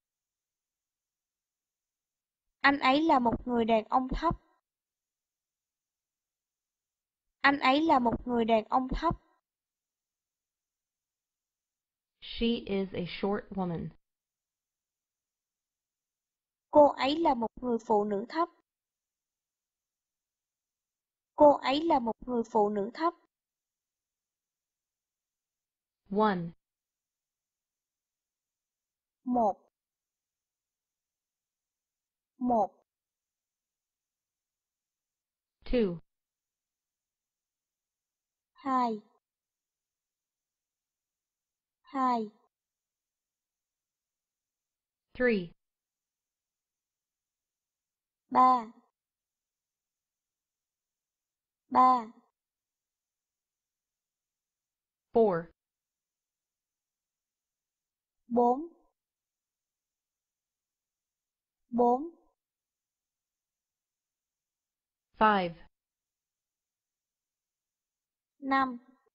Anh ấy là một người đàn ông thấp. Anh ấy là một người đàn ông thấp. She is a short woman. Cô ấy là một người phụ nữ thấp. Cô ấy là một người phụ nữ thấp. One, Một. Một. two, Hai. Hai. three, Ba. Ba. four, Bốn. Bốn. five, Năm.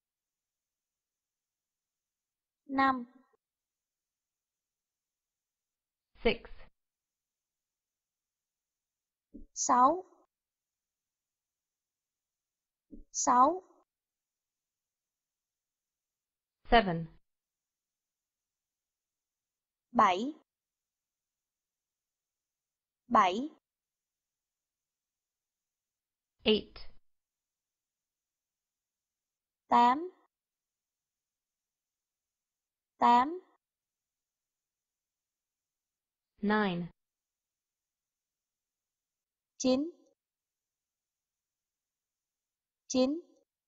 Năm. six, Sáu. Sáu. seven, Bảy. Bảy. eight, Tám. Tám. nine, chín, chín,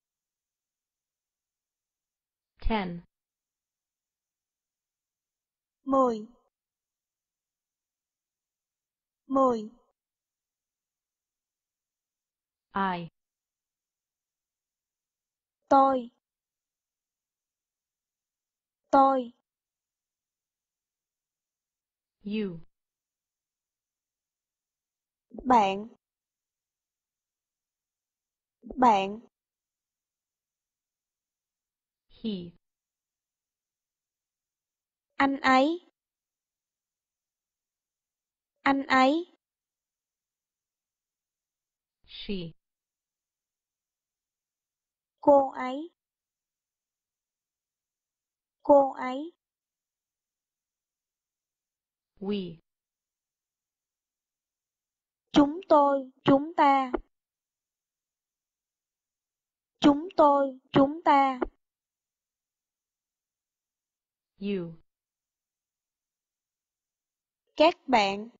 ten, mười, mười, I, tôi, tôi, you, bạn, bạn, he, anh ấy, anh ấy, she, cô ấy, cô ấy, we, chúng tôi, chúng ta, chúng tôi, chúng ta, you, các bạn,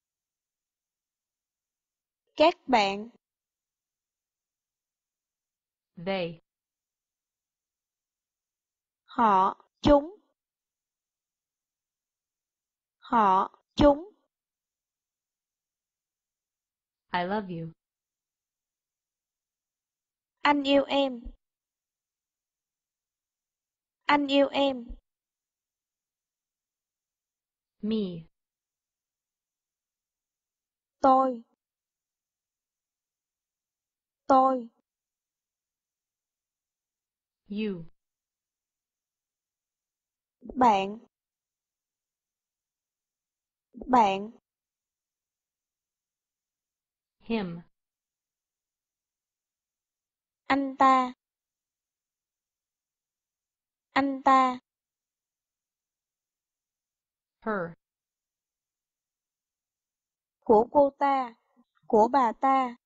các bạn, they, họ, chúng, họ, chúng, I love you, anh yêu em, anh yêu em, me, tôi, tôi, you, bạn, bạn, him, anh ta, anh ta, her, của cô ta, của bà ta,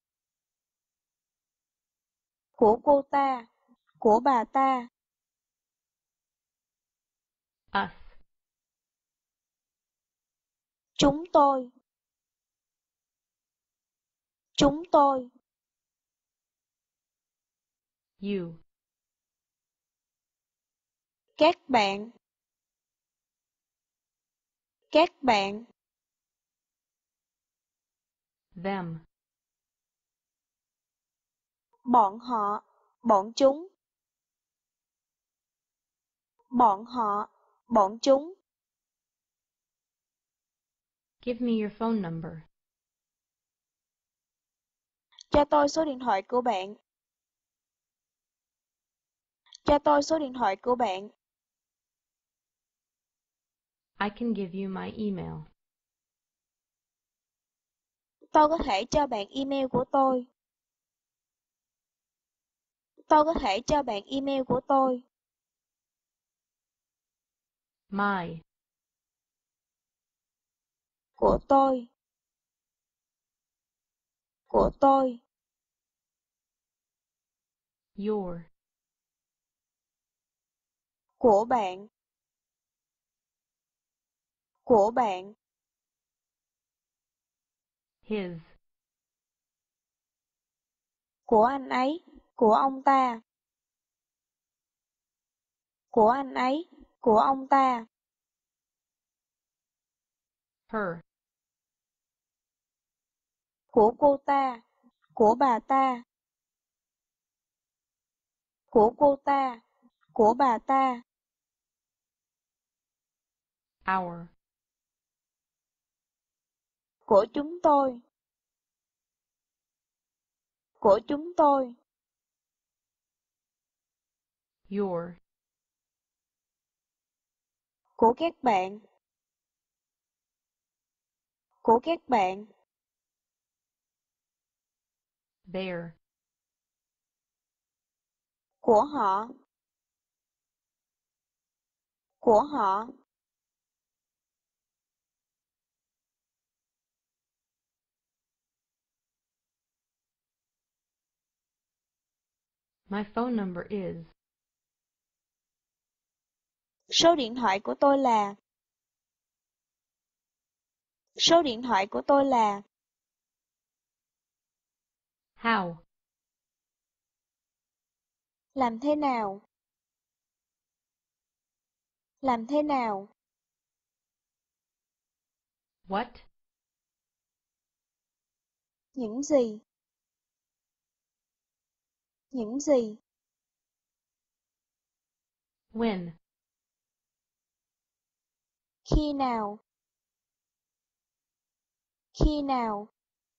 của cô ta, của bà ta, us, chúng tôi, chúng tôi, you, các bạn, các bạn, them, bọn họ, bọn chúng, bọn họ, bọn chúng, give me your phone number, cho tôi số điện thoại của bạn, cho tôi số điện thoại của bạn, I can give you my email, tôi có thể cho bạn email của tôi, tôi có thể cho bạn email của tôi, my, của tôi, của tôi, your, của bạn, của bạn, his, của anh ấy, của ông ta, của anh ấy, của ông ta, her, của cô ta, của bà ta, của cô ta, của bà ta, our, của chúng tôi, của chúng tôi, your, của các bạn, của các bạn, their, của họ, của họ, my phone number is, số điện thoại của tôi là, Số điện thoại của tôi là How? làm thế nào? Làm thế nào? What? Những gì? Những gì? When? Khi nào? Khi nào?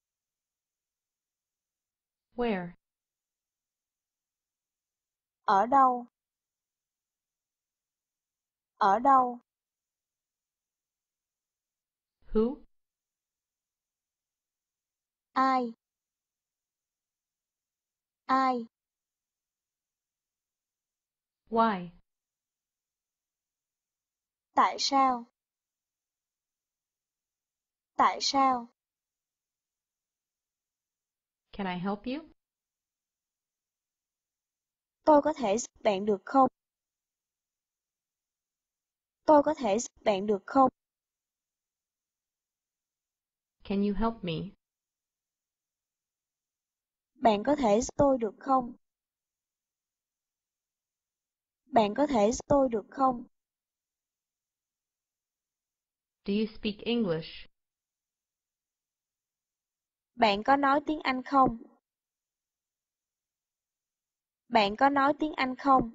Where? Ở đâu? Ở đâu? Who? Ai? Ai? Why? Tại sao? Tại sao? Can I help you? Tôi có thể giúp bạn được không? Tôi có thể giúp bạn được không? Can you help me? Bạn có thể giúp tôi được không? Bạn có thể giúp tôi được không? Do you speak English? Bạn có nói tiếng Anh không? Bạn có nói tiếng Anh không?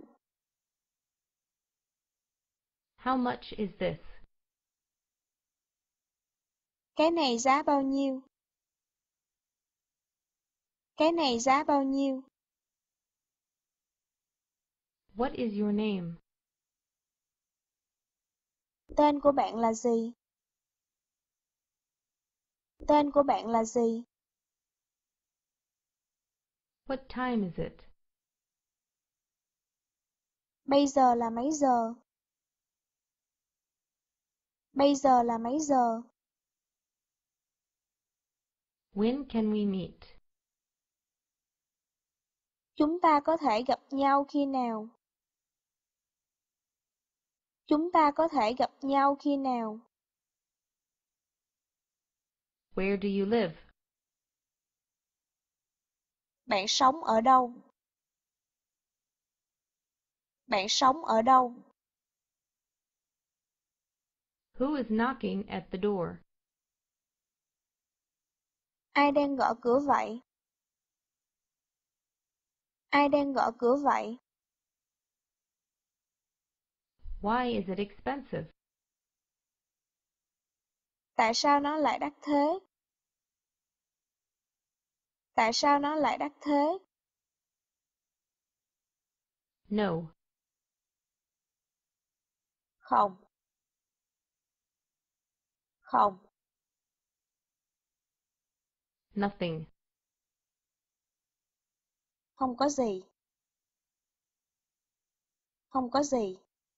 How much is this? Cái này giá bao nhiêu? Cái này giá bao nhiêu? What is your name? Tên của bạn là gì? Tên của bạn là gì? What time is it? Bây giờ là mấy giờ? Bây giờ là mấy giờ? When can we meet? Chúng ta có thể gặp nhau khi nào? Chúng ta có thể gặp nhau khi nào? Where do you live? Bạn sống ở đâu? Bạn sống ở đâu? Who is knocking at the door? Ai đang gõ cửa vậy? Ai đang gõ cửa vậy? Why is it expensive? Tại sao nó lại đắt thế? Tại sao nó lại đắt thế? No. Không. Không. Nothing. Không có gì. Không có gì.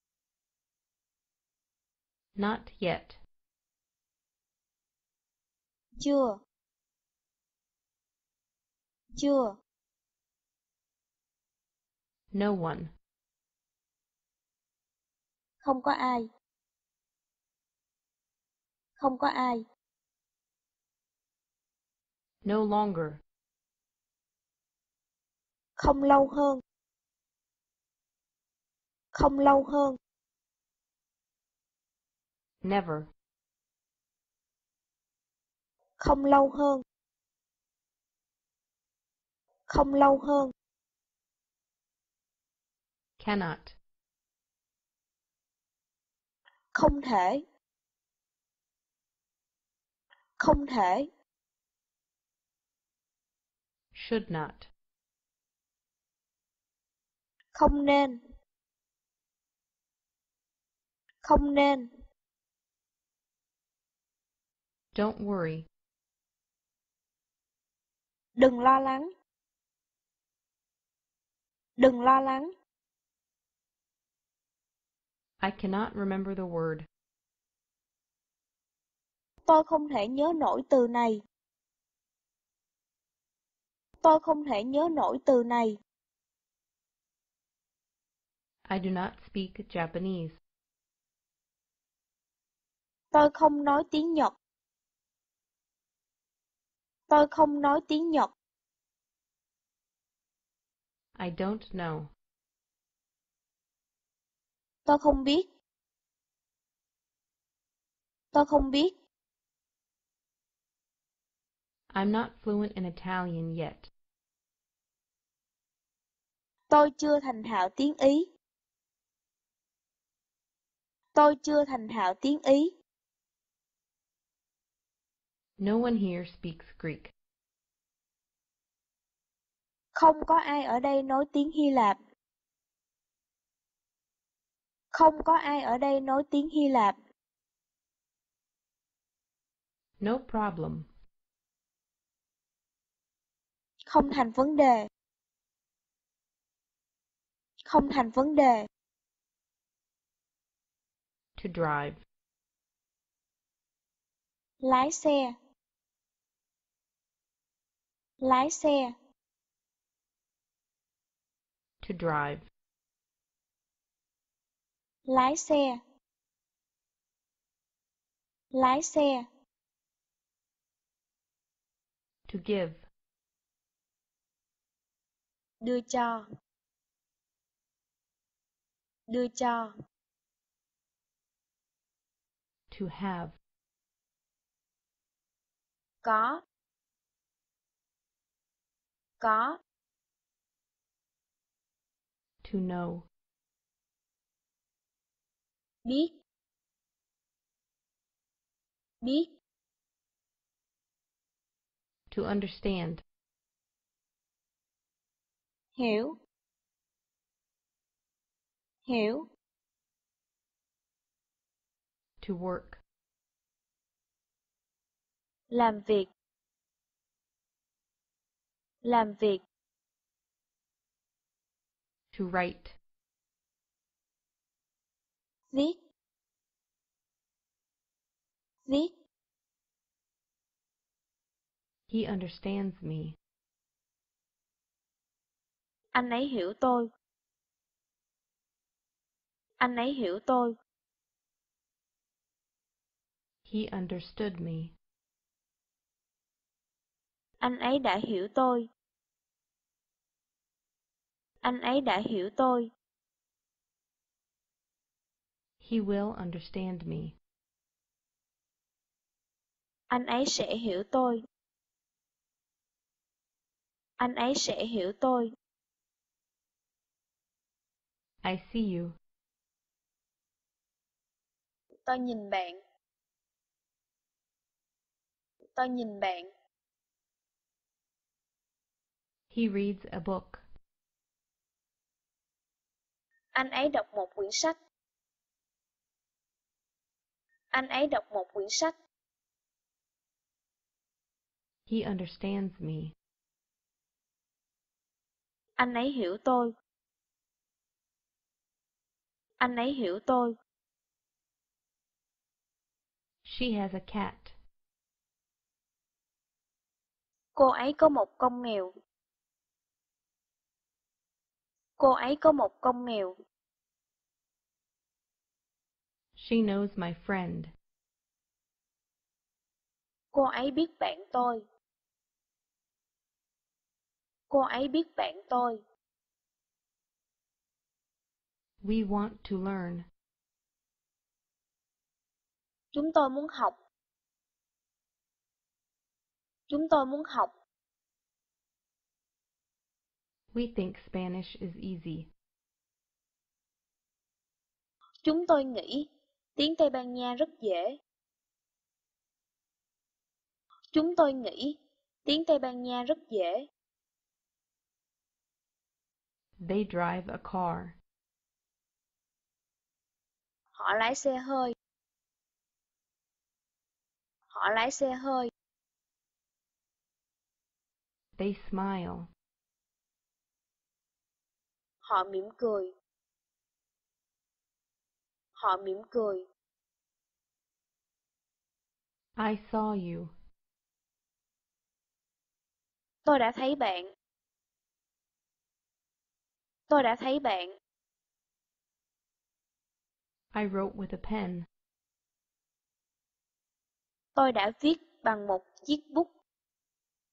Not yet. Chưa. Chưa. No one. Không có ai. Không có ai. No longer. Không lâu hơn. Không lâu hơn. Never. Không lâu hơn. Không lâu hơn. Cannot. Không thể. Không thể. Should not. Không nên. Không nên. Don't worry. Đừng lo lắng. Đừng lo lắng. I cannot remember the word. Tôi không thể nhớ nổi từ này. Tôi không thể nhớ nổi từ này. I do not speak Japanese. Tôi không nói tiếng Nhật. Tôi không nói tiếng Nhật. I don't know. Tôi không biết. Tôi không biết. I'm not fluent in Italian yet. Tôi chưa thành thạo tiếng Ý. Tôi chưa thành thạo tiếng Ý. No one here speaks Greek. Không có ai ở đây nói tiếng Hy Lạp. Không có ai ở đây nói tiếng Hy Lạp. No problem. Không thành vấn đề. Không thành vấn đề. To drive. Lái xe. Lái xe. To drive. Lái xe. Lái xe. To give. Đưa cho. Đưa cho. To have. Có. Có. To know. Biết. Biết. To understand. Hiểu. Hiểu. To work. Làm việc. Làm việc. To write. Viết. Viết. He understands me. Anh ấy hiểu tôi. Anh ấy hiểu tôi. He understood me. Anh ấy đã hiểu tôi. Anh ấy đã hiểu tôi. He will understand me. Anh ấy sẽ hiểu tôi. Anh ấy sẽ hiểu tôi. I see you. Tôi nhìn bạn. Tôi nhìn bạn. He reads a book. Anh ấy đọc một quyển sách. Anh ấy đọc một quyển sách. He understands me. Anh ấy hiểu tôi. Anh ấy hiểu tôi. She has a cat. Cô ấy có một con mèo. Cô ấy có một con mèo. She knows my friend. Cô ấy biết bạn tôi. Cô ấy biết bạn tôi. We want to learn. Chúng tôi muốn học. Chúng tôi muốn học. We think Spanish is easy. Chúng tôi nghĩ tiếng Tây Ban Nha rất dễ. Chúng tôi nghĩ tiếng Tây Ban Nha rất dễ. They drive a car. Họ lái xe hơi. Họ lái xe hơi. They smile. Họ mỉm cười. Họ mỉm cười. I saw you. Tôi đã thấy bạn. Tôi đã thấy bạn. I wrote with a pen. Tôi đã viết bằng một chiếc bút.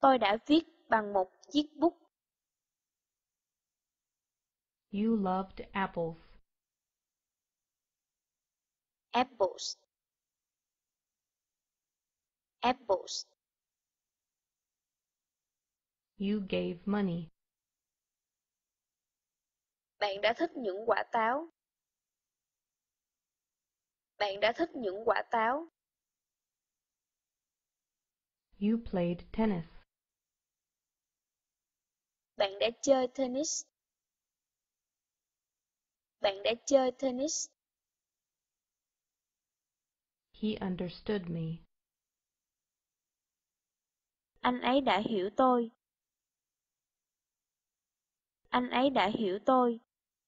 Tôi đã viết bằng một chiếc bút. You loved apples. Apples. Apples. You gave money. Bạn đã thích những quả táo. Bạn đã thích những quả táo. You played tennis. Bạn đã chơi tennis. Bạn đã chơi tennis. He understood me. Anh ấy đã hiểu tôi. Anh ấy đã hiểu tôi.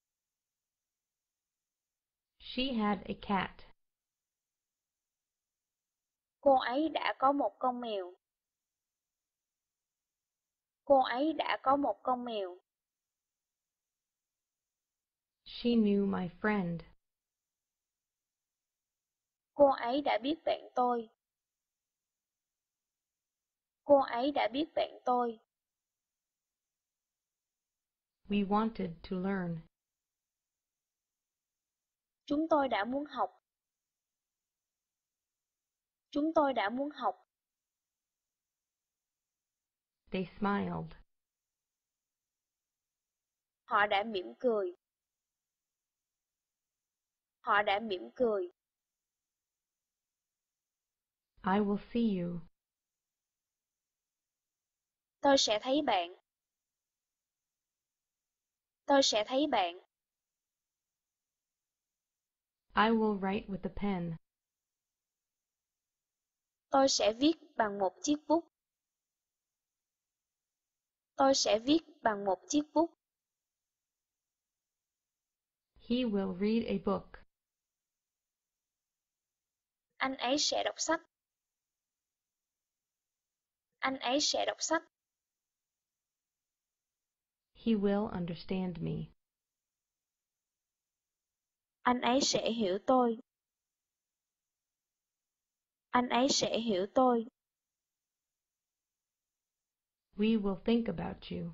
She had a cat. Cô ấy đã có một con mèo. Cô ấy đã có một con mèo. She knew my friend. Cô ấy đã biết bạn tôi. Cô ấy đã biết bạn tôi. We wanted to learn. Chúng tôi đã muốn học. Chúng tôi đã muốn học. They smiled. Họ đã mỉm cười. Họ đã mỉm cười. I will see you. Tôi sẽ thấy bạn. Tôi sẽ thấy bạn. I will write with a pen. Tôi sẽ viết bằng một chiếc bút. Tôi sẽ viết bằng một chiếc bút. He will read a book. Anh ấy sẽ đọc sách. Anh ấy sẽ đọc sách. He will understand me. Anh ấy sẽ hiểu tôi. Anh ấy sẽ hiểu tôi. We will think about you.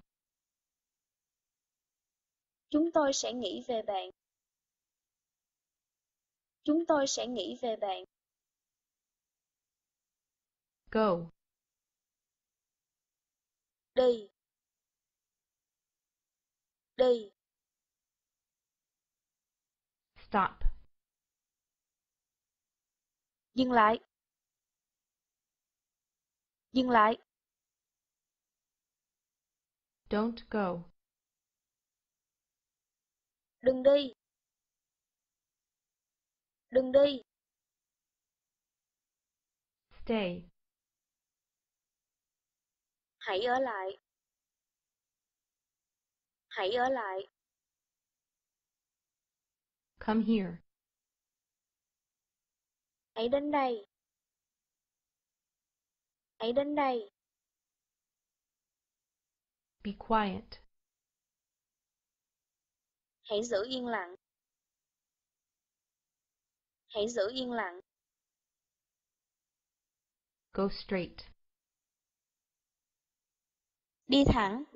Chúng tôi sẽ nghĩ về bạn. Chúng tôi sẽ nghĩ về bạn. Go. Đi. Đi. Stop. Dừng lại. Dừng lại. Don't go. Đừng đi. Đừng đi. Stay. Hãy ở lại. Hãy ở lại. Come here. Hãy đến đây. Hãy đến đây. Be quiet. Hãy giữ yên lặng. Hãy giữ yên lặng. Go straight. Đi thẳng.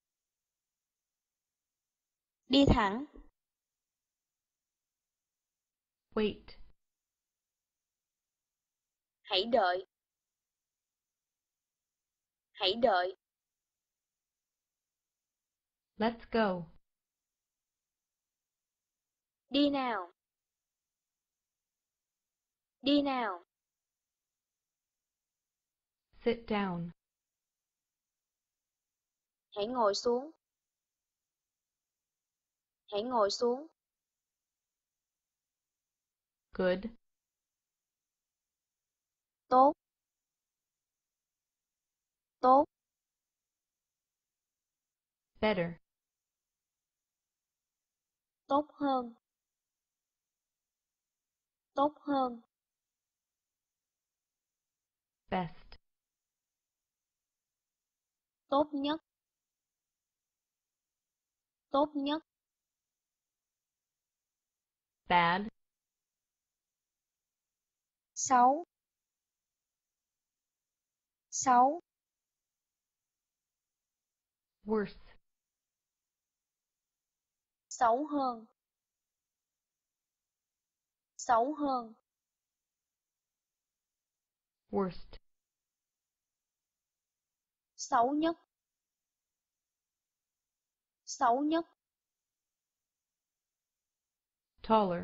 Đi thẳng. Wait. Hãy đợi. Hãy đợi. Let's go. Đi nào. Đi nào. Sit down. Hãy ngồi xuống. Hãy ngồi xuống. Good. Tốt. Tốt. Better. Tốt hơn. Tốt hơn. Best. Tốt nhất. Tốt nhất. Bad. Xấu. Xấu. Worse. Xấu hơn. Xấu hơn. Worst. Xấu nhất. Xấu nhất. Taller.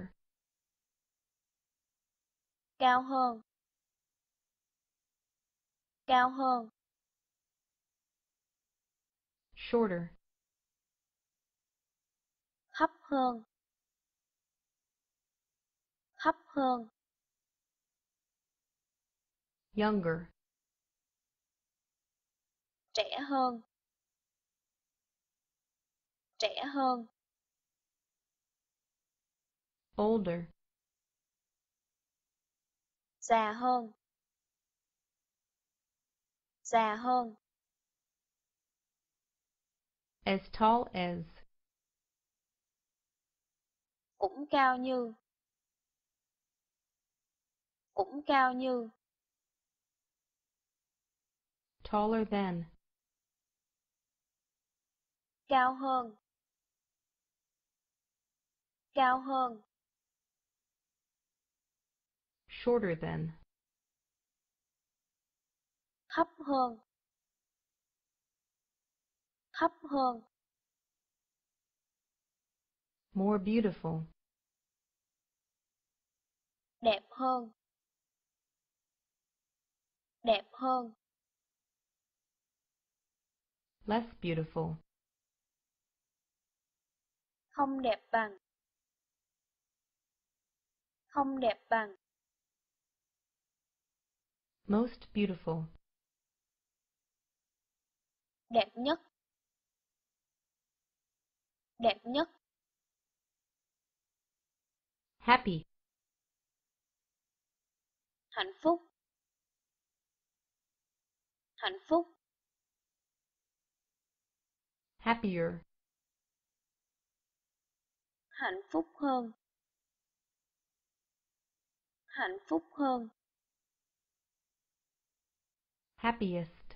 Cao hơn. Cao hơn. Shorter. Thấp hơn. Thấp hơn. Younger. Trẻ hơn. Trẻ hơn. Older. Già hơn. Già hơn. As tall as. Cũng cao như. Cũng cao như. Taller than. Cao hơn. Cao hơn. Shorter than. Thấp hơn. Thấp hơn. More beautiful. Đẹp hơn. Đẹp hơn. Less beautiful. Không đẹp bằng. Không đẹp bằng. Most beautiful. Đẹp nhất. Đẹp nhất. Happy. Hạnh phúc. Hạnh phúc. Happier. Hạnh phúc hơn. Hạnh phúc hơn. Happiest.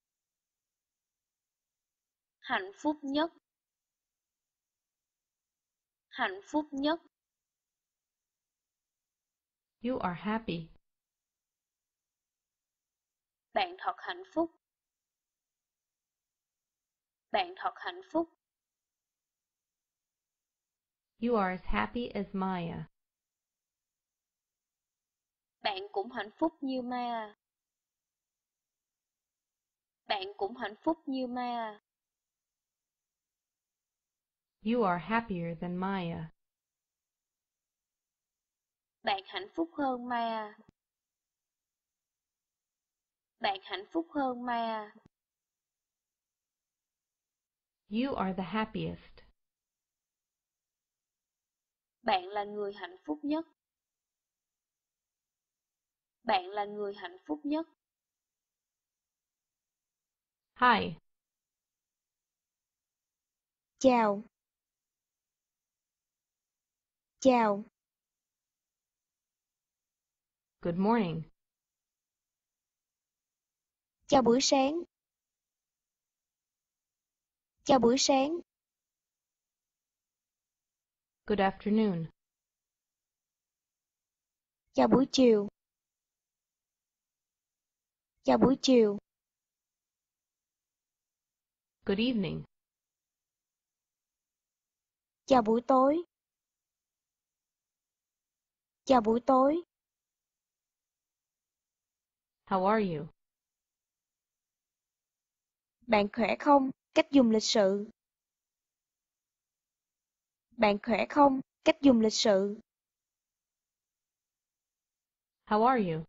Hạnh phúc nhất. Hạnh phúc nhất. You are happy. Bạn thật hạnh phúc. Bạn thật hạnh phúc. You are as happy as Maya. Bạn cũng hạnh phúc như Ma. Bạn cũng hạnh phúc như Ma. You are happier than Maya. Bạn hạnh phúc hơn Ma. Bạn hạnh phúc hơn Ma. You are the happiest. Bạn là người hạnh phúc nhất. Bạn là người hạnh phúc nhất. Hi. Chào. Chào. Good morning. Chào buổi sáng. Chào buổi sáng. Good afternoon. Chào buổi chiều. Chào buổi chiều. Good evening. Chào buổi tối. Chào buổi tối. How are you? Bạn khỏe không? Cách dùng lịch sự. Bạn khỏe không? Cách dùng lịch sự. How are you?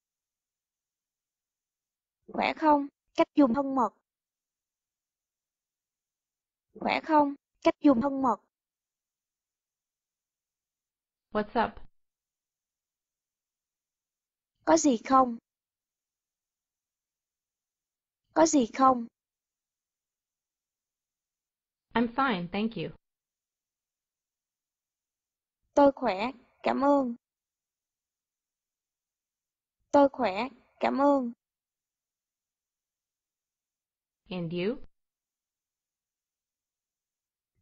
Khỏe không? Cách dùng thân mật. Khỏe không? Cách dùng thân mật. What's up? Có gì không? Có gì không? I'm fine, thank you. Tôi khỏe, cảm ơn. Tôi khỏe, cảm ơn. And you?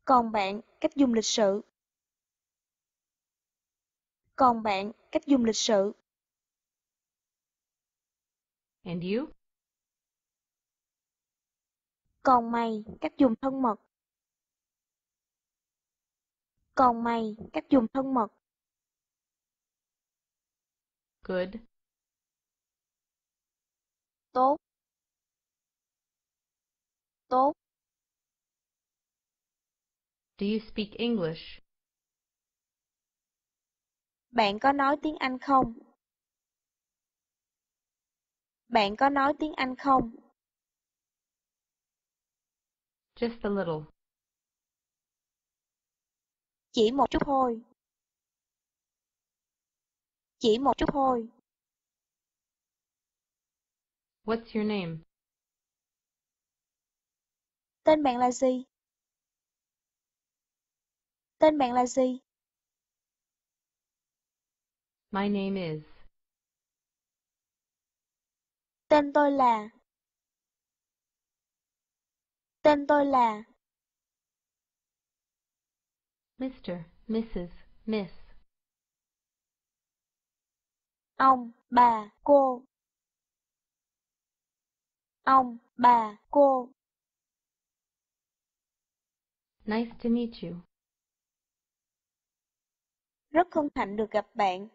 Còn bạn, cách dùng lịch sự. Còn bạn, cách dùng lịch sự. And you? Còn mày, cách dùng thân mật. Còn mày, cách dùng thân mật. Good. Tốt. Tốt. Do you speak English? Bạn có nói tiếng Anh không? Bạn có nói tiếng Anh không? Just a little. Chỉ một chút thôi. Chỉ một chút thôi. What's your name? Tên bạn là gì? Tên bạn là gì? My name is. Tên tôi là. Tên tôi là. Mister, Missus, Miss. Ông, bà, cô. Ông, bà, cô. Nice to meet you. Rất hân hạnh được gặp bạn.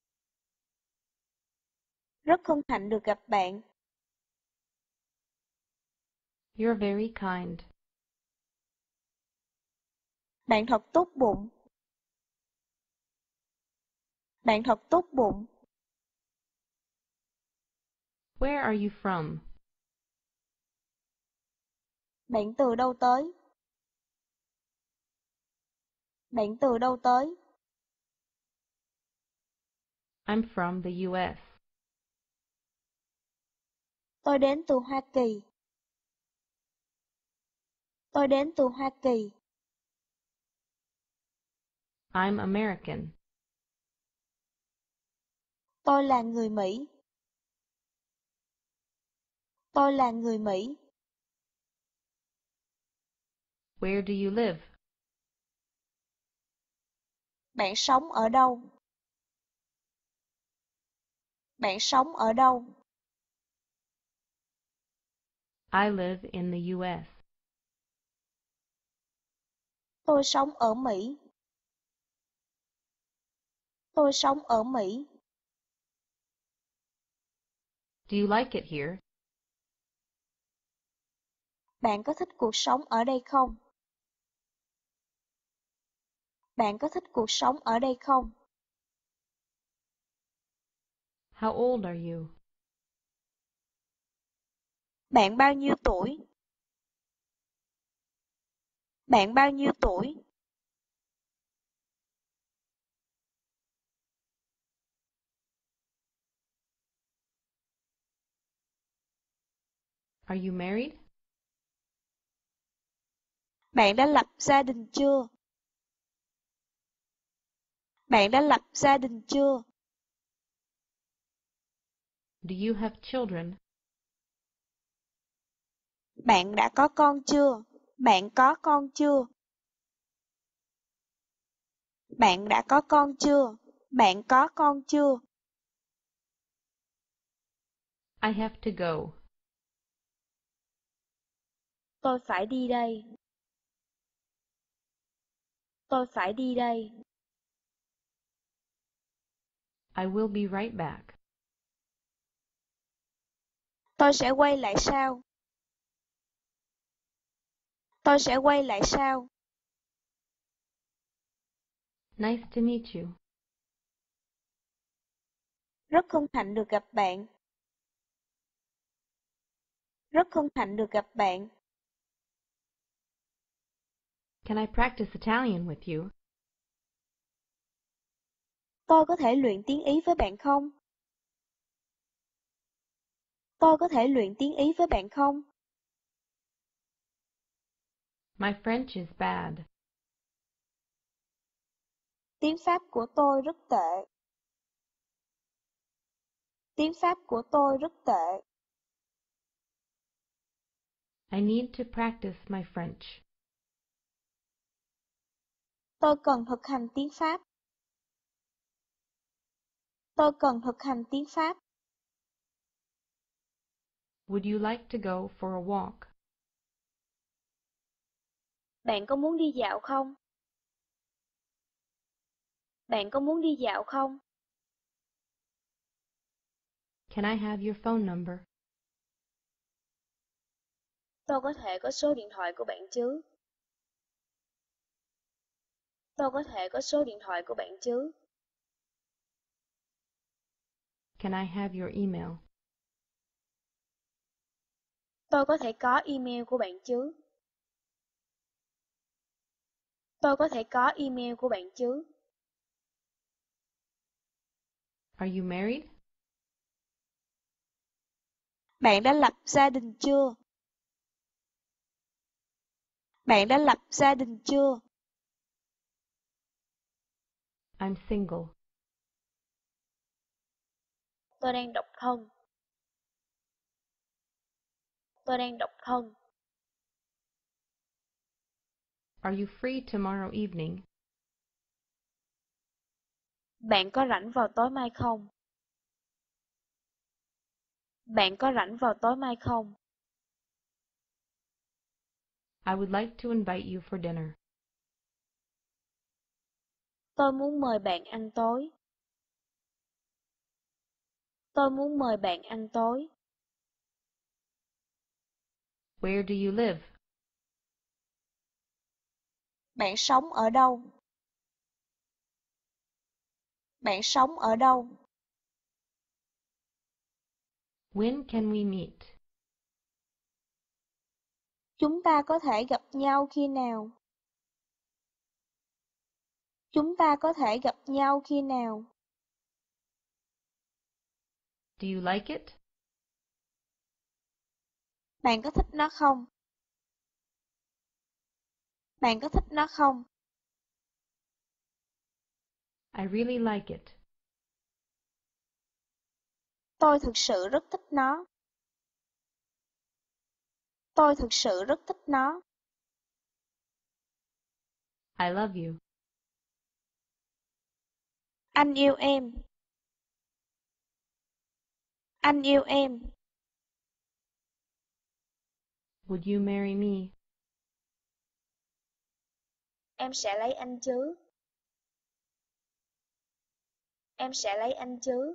Rất hân hạnh được gặp bạn. You're very kind. Bạn thật tốt bụng. Bạn thật tốt bụng. Where are you from? Bạn từ đâu tới? Bạn từ đâu tới? I'm from the U S. Tôi đến từ Hoa Kỳ. Tôi đến từ Hoa Kỳ. I'm American. Tôi là người Mỹ. Tôi là người Mỹ. Where do you live? Bạn sống ở đâu? Bạn sống ở đâu? I live in the U S. Tôi sống ở Mỹ. Tôi sống ở Mỹ. Do you like it here? Bạn có thích cuộc sống ở đây không? Bạn có thích cuộc sống ở đây không? How old are you? Bạn bao nhiêu tuổi? Bạn bao nhiêu tuổi? Are you married? Bạn đã lập gia đình chưa? Bạn đã lập gia đình chưa? Do you have children? Bạn đã có con chưa? Bạn có con chưa? Bạn đã có con chưa? Bạn có con chưa? I have to go. Tôi phải đi đây. Tôi phải đi đây. I will be right back. Tôi sẽ quay lại sau. Tôi sẽ quay lại sau. Nice to meet you. Rất hân hạnh được gặp bạn. Rất hân hạnh được gặp bạn. Can I practice Italian with you? Tôi có thể luyện tiếng Ý với bạn không? Tôi có thể luyện tiếng Ý với bạn không? My French is bad. Tiếng Pháp của tôi rất tệ. Tiếng Pháp của tôi rất tệ. I need to practice my French. Tôi cần thực hành tiếng Pháp. Tôi cần thực hành tiếng Pháp. Would you like to go for a walk? Bạn có muốn đi dạo không? Bạn có muốn đi dạo không? Can I have your phone number? Tôi có thể có số điện thoại của bạn chứ? Tôi có thể có số điện thoại của bạn chứ? Can I have your email? Tôi có thể có email của bạn chứ? Tôi có thể có email của bạn chứ? Are you married? Bạn đã lập gia đình chưa? Bạn đã lập gia đình chưa? I'm single. Tôi đang độc thân. Tôi đang độc thân. Are you free tomorrow evening? Bạn có rảnh vào tối mai không? Bạn có rảnh vào tối mai không? I would like to invite you for dinner. Tôi muốn mời bạn ăn tối. Tôi muốn mời bạn ăn tối. Where do you live? Bạn sống ở đâu? Bạn sống ở đâu? When can we meet? Chúng ta có thể gặp nhau khi nào? Chúng ta có thể gặp nhau khi nào? Do you like it? Bạn có thích nó không? Bạn có thích nó không? I really like it. Tôi thực sự rất thích nó. Tôi thực sự rất thích nó. I love you. Anh yêu em. Anh yêu em. Would you marry me? Em sẽ lấy anh chứ? Em sẽ lấy anh chứ?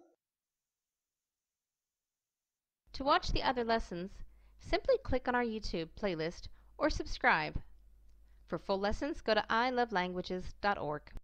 To watch the other lessons, simply click on our YouTube playlist or subscribe. For full lessons, go to i love languages dot org.